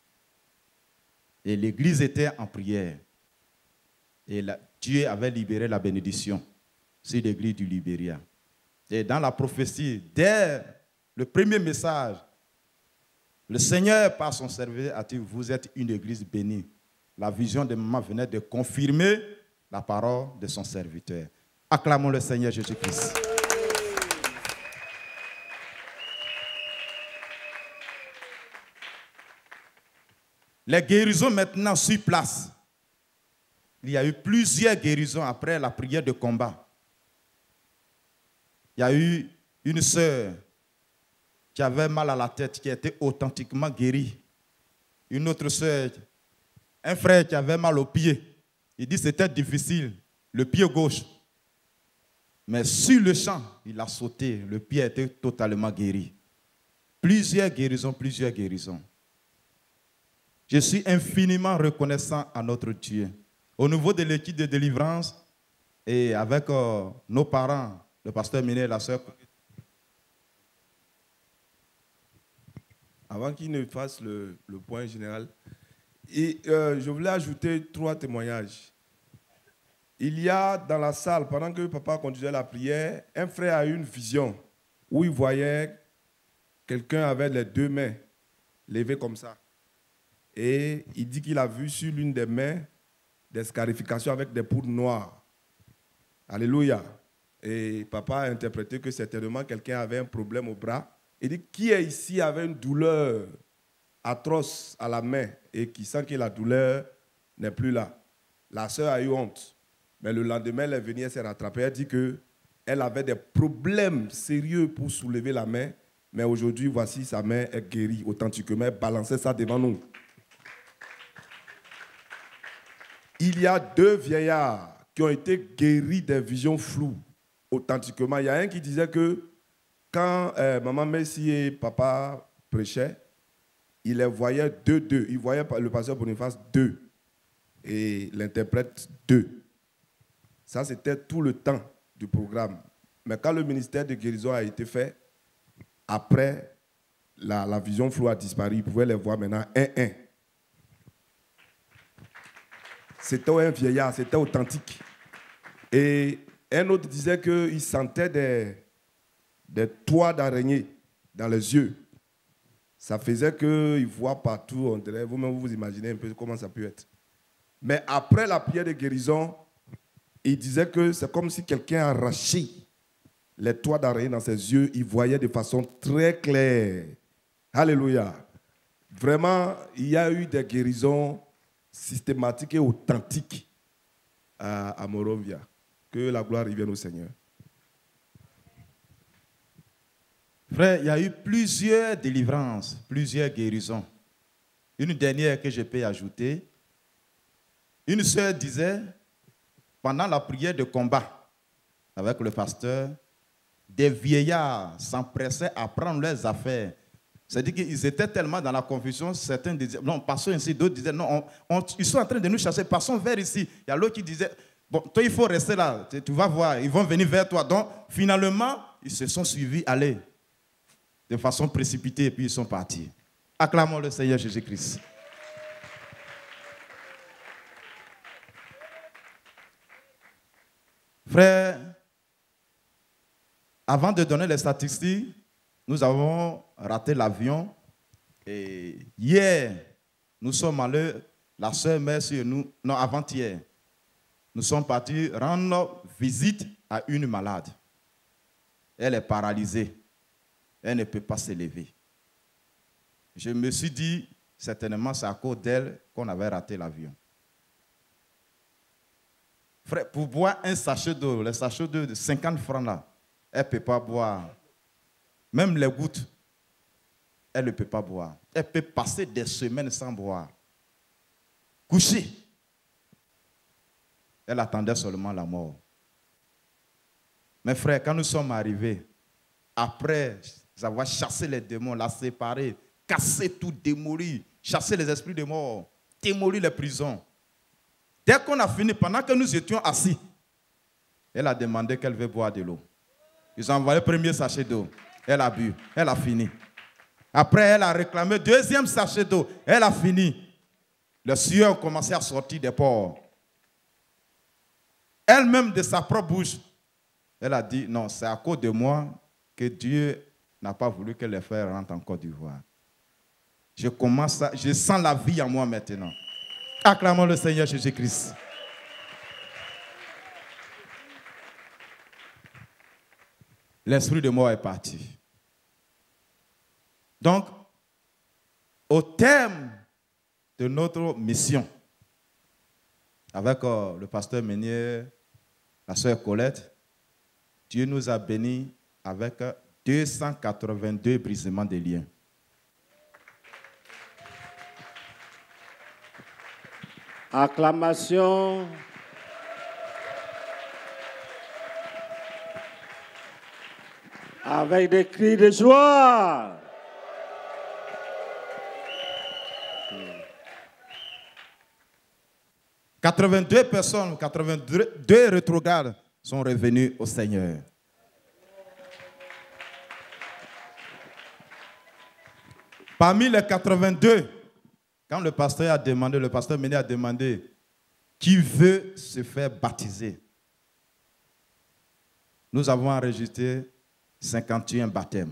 Et l'église était en prière. Et la, Dieu avait libéré la bénédiction sur l'église du Libéria. Et dans la prophétie, dès le premier message, le Seigneur, par son serviteur, a dit, vous êtes une église bénie. La vision de maman venait de confirmer la parole de son serviteur. Acclamons le Seigneur Jésus-Christ. Les guérisons maintenant sur place. Il y a eu plusieurs guérisons après la prière de combat. Il y a eu une sœur qui avait mal à la tête, qui était authentiquement guérie. Une autre sœur, un frère qui avait mal au pied. Il dit que c'était difficile, le pied gauche. Mais sur le champ, il a sauté, le pied était totalement guéri. Plusieurs guérisons, plusieurs guérisons. Je suis infiniment reconnaissant à notre Dieu. Au niveau de l'équipe de délivrance et avec euh, nos parents, le pasteur Minet et la sœur. Avant qu'il ne fasse le, le point général, et, euh, je voulais ajouter trois témoignages. Il y a dans la salle, pendant que papa conduisait la prière, un frère a eu une vision où il voyait quelqu'un avec les deux mains levées comme ça. Et il dit qu'il a vu sur l'une des mains des scarifications avec des poudres noires. Alléluia. Et papa a interprété que certainement quelqu'un avait un problème au bras. Il dit, qui est ici avec une douleur atroce à la main et qui sent que la douleur n'est plus là? La sœur a eu honte. Mais le lendemain, elle est venue, elle s'est rattrapée. Elle dit qu'elle avait des problèmes sérieux pour soulever la main. Mais aujourd'hui, voici, sa main est guérie authentiquement. Elle balançait ça devant nous. Il y a deux vieillards qui ont été guéris des visions floues authentiquement. Il y a un qui disait que quand euh, maman Messi et papa prêchaient, il les voyait deux, deux. Il voyait le pasteur Boniface deux et l'interprète deux. Ça, c'était tout le temps du programme. Mais quand le ministère de guérison a été fait, après, la, la vision floue a disparu. Ils pouvaient les voir maintenant un, un. C'était un vieillard, c'était authentique. Et un autre disait qu'il sentait des, des toits d'araignée dans les yeux. Ça faisait qu'il voit partout, on dirait, vous-même vous imaginez un peu comment ça peut être. Mais après la prière de guérison, il disait que c'est comme si quelqu'un arrachait les toits d'araignée dans ses yeux. Il voyait de façon très claire. Alléluia. Vraiment, il y a eu des guérisons systématiques et authentiques à, à Morovia. Que la gloire revienne au Seigneur. Frère, il y a eu plusieurs délivrances, plusieurs guérisons. Une dernière que je peux ajouter. Une sœur disait, pendant la prière de combat avec le pasteur, des vieillards s'empressaient à prendre leurs affaires. C'est-à-dire qu'ils étaient tellement dans la confusion, certains disaient, non, passons ici, d'autres disaient, non, on, on, ils sont en train de nous chercher, passons vers ici. Il y a l'autre qui disait, bon, toi, il faut rester là, tu, tu vas voir, ils vont venir vers toi. Donc, finalement, ils se sont suivis aller de façon précipitée et puis ils sont partis. Acclamons le Seigneur Jésus-Christ. Frère, avant de donner les statistiques, nous avons raté l'avion. Et hier, nous sommes allés, la sœur mère sur nous, non, avant-hier, nous sommes partis rendre visite à une malade. Elle est paralysée. Elle ne peut pas se lever. Je me suis dit, certainement, c'est à cause d'elle qu'on avait raté l'avion. Frère, pour boire un sachet d'eau, le sachet d'eau de cinquante francs là, elle ne peut pas boire. Même les gouttes, elle ne peut pas boire. Elle peut passer des semaines sans boire. Couchée. Elle attendait seulement la mort. Mes frères, quand nous sommes arrivés, après avoir chassé les démons, la séparé, cassé tout, démoli, chassé les esprits de mort, démoli les prisons. Dès qu'on a fini, pendant que nous étions assis, elle a demandé qu'elle veut boire de l'eau. Ils ont envoyé le premier sachet d'eau. Elle a bu. Elle a fini. Après, elle a réclamé le deuxième sachet d'eau. Elle a fini. Le sueur a commencé à sortir des pores. Elle-même, de sa propre bouche, elle a dit, non, c'est à cause de moi que Dieu n'a pas voulu que les frères rentrent en Côte d'Ivoire. Je commence à, je sens la vie en moi maintenant. Acclamons le Seigneur Jésus-Christ. L'esprit de mort est parti. Donc, au terme de notre mission, avec euh, le pasteur Meunier, la sœur Colette, Dieu nous a bénis avec deux cent quatre-vingt-deux brisements de liens. Acclamation. Avec des cris de joie. quatre-vingt-deux personnes, quatre-vingt-deux rétrogrades sont revenus au Seigneur. Parmi les quatre-vingt-deux, quand le pasteur a demandé, le pasteur Meunier a demandé qui veut se faire baptiser, nous avons enregistré cinquante et un baptêmes.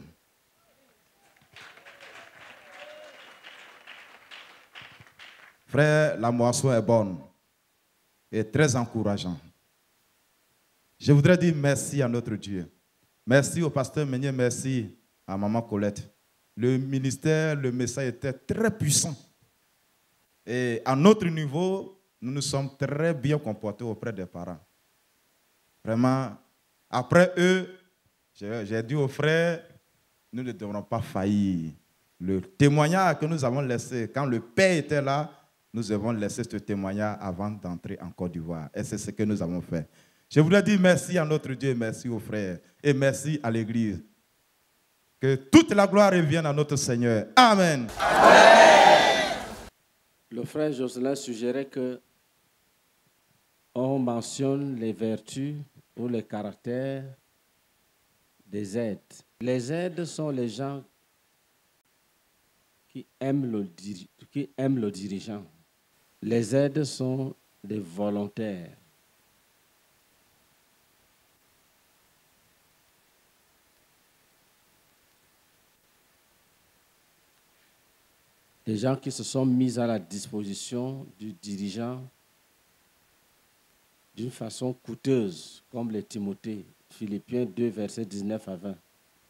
Frère, la moisson est bonne et très encourageante. Je voudrais dire merci à notre Dieu. Merci au pasteur Meunier, merci à maman Colette. Le ministère, le message était très puissant. Et à notre niveau, nous nous sommes très bien comportés auprès des parents. Vraiment, après eux, j'ai dit aux frères, nous ne devrons pas faillir. Le témoignage que nous avons laissé, quand le Père était là, nous avons laissé ce témoignage avant d'entrer en Côte d'Ivoire. Et c'est ce que nous avons fait. Je voudrais dire merci à notre Dieu, merci aux frères et merci à l'Église. Que toute la gloire revienne à notre Seigneur. Amen. Amen. Le frère Jocelyn suggérait que on mentionne les vertus ou les caractères des aides. Les aides sont les gens qui aiment le, qui aiment le dirigeant. Les aides sont des volontaires. Des gens qui se sont mis à la disposition du dirigeant d'une façon coûteuse, comme les Timothée, Philippiens deux, versets dix-neuf à vingt.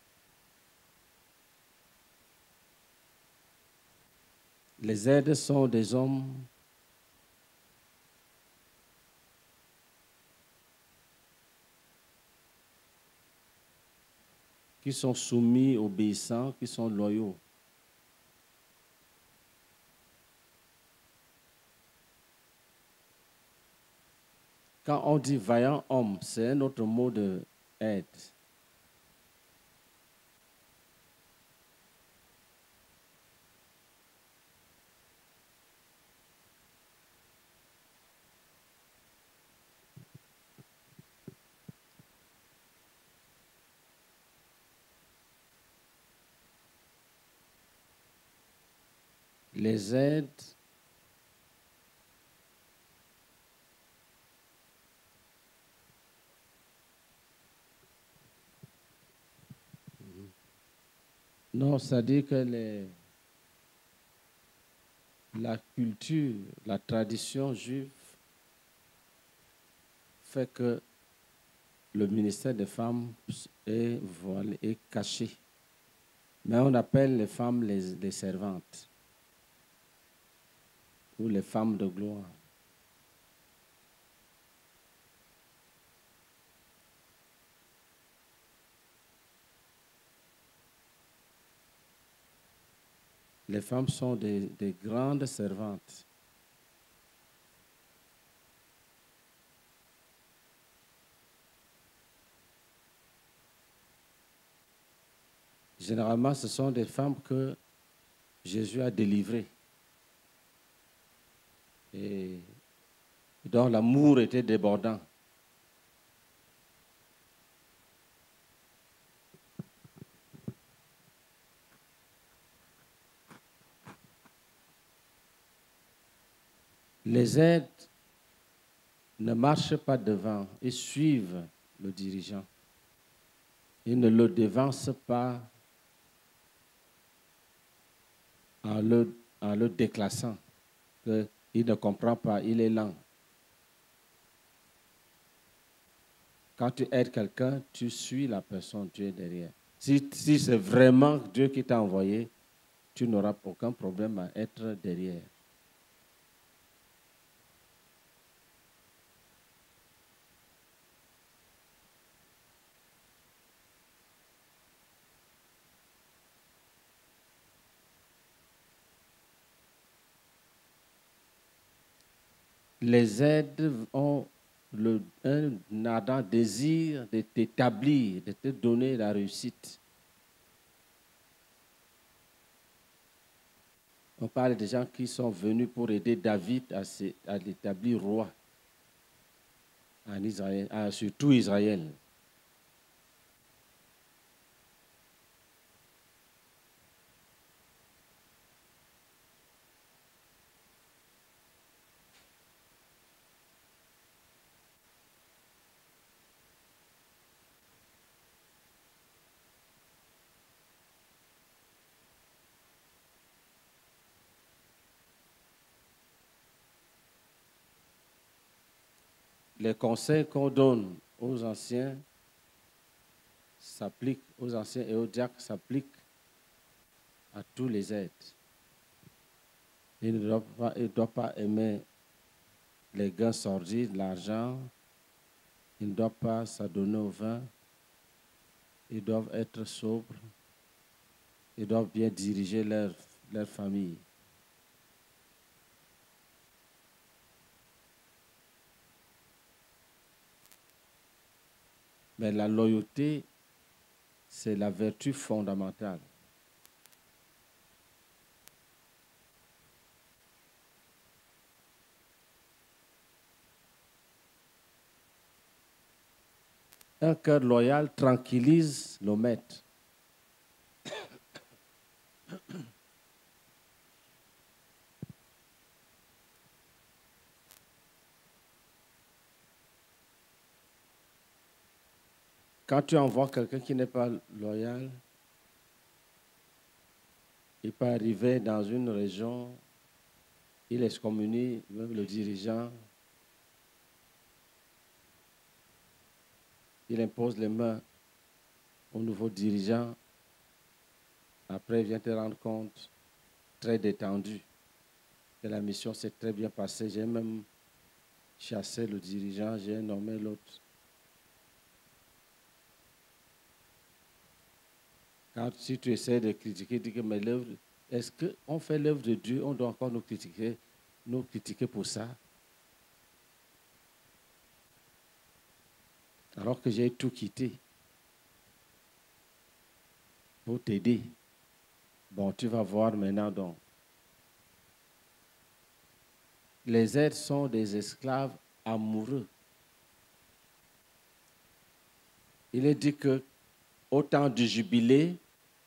Les aides sont des hommes qui sont soumis, obéissants, qui sont loyaux. Quand on dit vaillant homme, c'est un autre mot de aide. Les aides non, c'est-à-dire que les, la culture, la tradition juive fait que le ministère des femmes est voilé, est caché. Mais on appelle les femmes les, les servantes ou les femmes de gloire. Les femmes sont des, des grandes servantes. Généralement, ce sont des femmes que Jésus a délivrées et dont l'amour était débordant. Les aides ne marchent pas devant, ils suivent le dirigeant. Ils ne le devancent pas en le, en le déclassant, qu'il ne comprend pas, il est lent. Quand tu aides quelqu'un, tu suis la personne, tu es derrière. Si, si c'est vraiment Dieu qui t'a envoyé, tu n'auras aucun problème à être derrière. Les aides ont le, un ardent désir de t'établir, de te donner la réussite. On parle des gens qui sont venus pour aider David à, se, à l'établir roi en Israël, à, sur tout Israël. Les conseils qu'on donne aux anciens s'appliquent, aux anciens et aux diacres s'appliquent à tous les aides. Ils ne doivent pas, ils ne doivent pas aimer les gains sordides, l'argent. Ils ne doivent pas s'adonner au vin. Ils doivent être sobres. Ils doivent bien diriger leur, leur famille. Mais la loyauté, c'est la vertu fondamentale. Un cœur loyal tranquillise le maître. Quand tu envoies quelqu'un qui n'est pas loyal, il peut arriver dans une région, il excommunie même le dirigeant. il impose les mains au nouveau dirigeant. Après, il vient te rendre compte, très détendu, que la mission s'est très bien passée. J'ai même chassé le dirigeant, j'ai nommé l'autre. Quand si tu essaies de critiquer, dis que mais l'œuvre, est-ce qu'on fait l'œuvre de Dieu, on doit encore nous critiquer, nous critiquer pour ça? Alors que j'ai tout quitté pour t'aider. Bon, tu vas voir maintenant donc. Les êtres sont des esclaves amoureux. Il est dit que au temps du jubilé,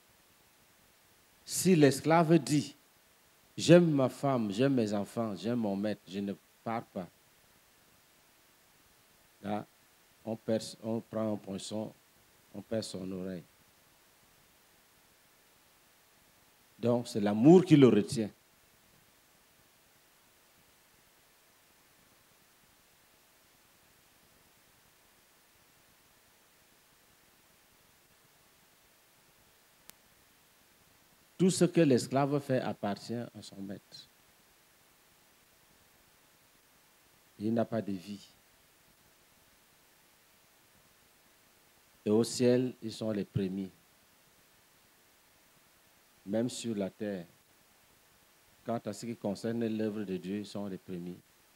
si l'esclave dit « J'aime ma femme, j'aime mes enfants, j'aime mon maître, je ne pars pas », là, on, perd, on prend un poinçon, on perd son oreille. Donc, c'est l'amour qui le retient. Tout ce que l'esclave fait appartient à son maître. Il n'a pas de vie. Et au ciel, ils sont les premiers. Même sur la terre, quant à ce qui concerne l'œuvre de Dieu, ils sont les premiers.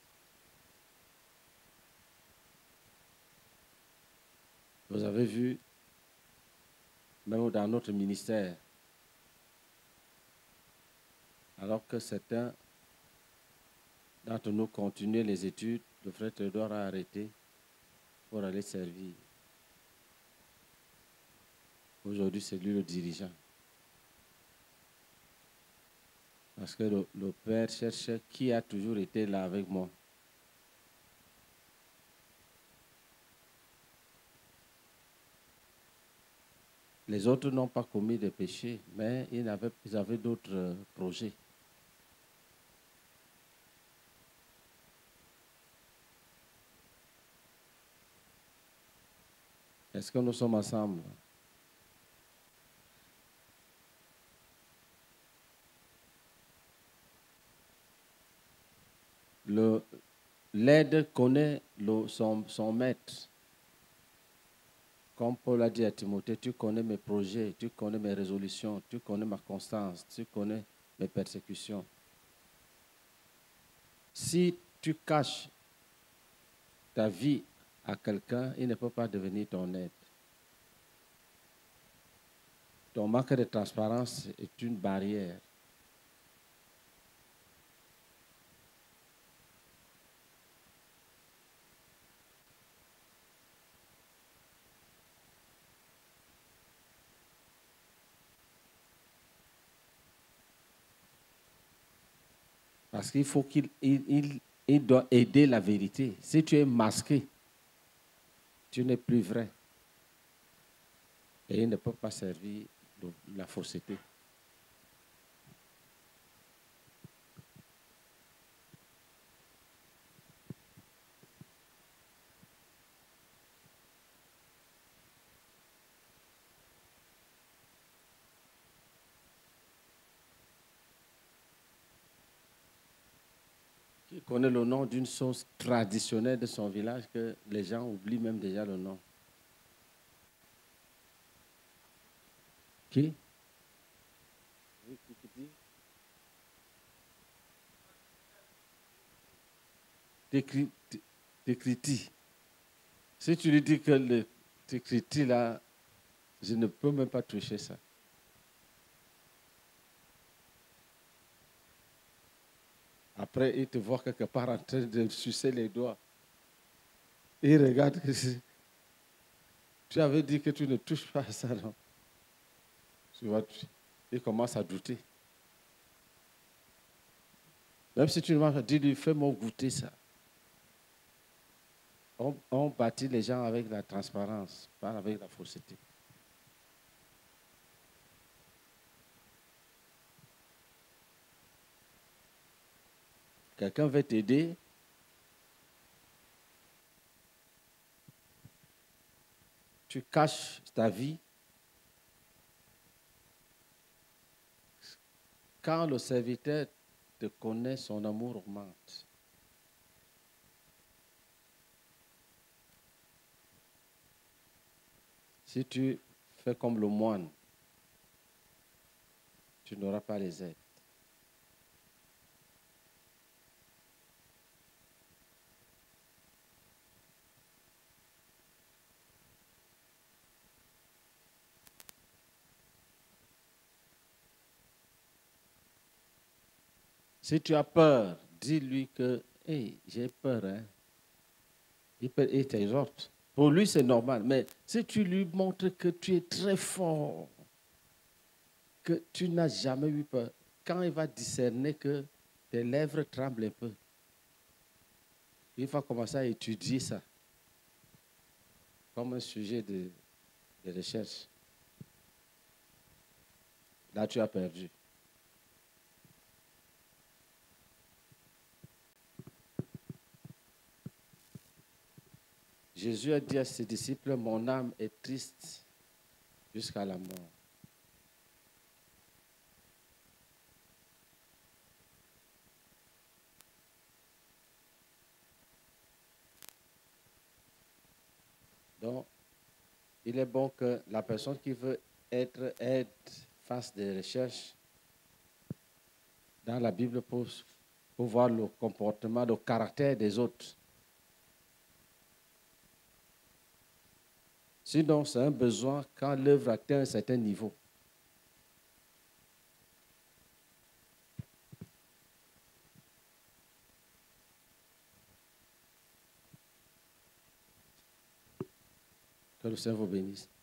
Vous avez vu, même dans notre ministère, alors que certains d'entre nous continuaient les études, le frère Théodore a arrêté pour aller servir. Aujourd'hui, c'est lui le dirigeant. Parce que le, le Père cherche qui a toujours été là avec moi. Les autres n'ont pas commis de péché, mais ils avaient, ils avaient d'autres projets. Est-ce que nous sommes ensemble? L'aide connaît le, son, son maître. Comme Paul a dit à Timothée, tu connais mes projets, tu connais mes résolutions, tu connais ma constance, tu connais mes persécutions. Si tu caches ta vie à quelqu'un, il ne peut pas devenir ton aide. Ton manque de transparence est une barrière. Parce qu'il faut qu'il il, il, il doit aider la vérité. Si tu es masqué, tu n'es plus vrai. Et il ne peut pas servir de la fausseté. Qui connaît le nom d'une sauce traditionnelle de son village que les gens oublient même déjà le nom? Qui? Técriti. Si tu lui dis que le técriti là, je ne peux même pas toucher ça. Après, il te voit quelque part en train de sucer les doigts. Il regarde que tu avais dit que tu ne touches pas à ça, non? Tu vois, il commence à douter. Même si tu lui dis, lui, fais-moi goûter ça. On, on bâtit les gens avec la transparence, pas avec la fausseté. Quelqu'un veut t'aider. tu caches ta vie, quand le serviteur te connaît, son amour augmente. Si tu fais comme le moine, tu n'auras pas les aides. Si tu as peur, dis-lui que hey, j'ai peur. Hein? Il peut il t'exhorte. Pour lui, c'est normal. Mais si tu lui montres que tu es très fort, que tu n'as jamais eu peur, quand il va discerner que tes lèvres tremblent un peu, il va commencer à étudier ça comme un sujet de, de recherche. Là, tu as perdu. Jésus a dit à ses disciples, mon âme est triste jusqu'à la mort. Donc, il est bon que la personne qui veut être aide fasse des recherches dans la Bible pour, pour voir le comportement, le caractère des autres. Sinon, c'est un besoin quand l'œuvre atteint un certain niveau. Que le Seigneur vous bénisse.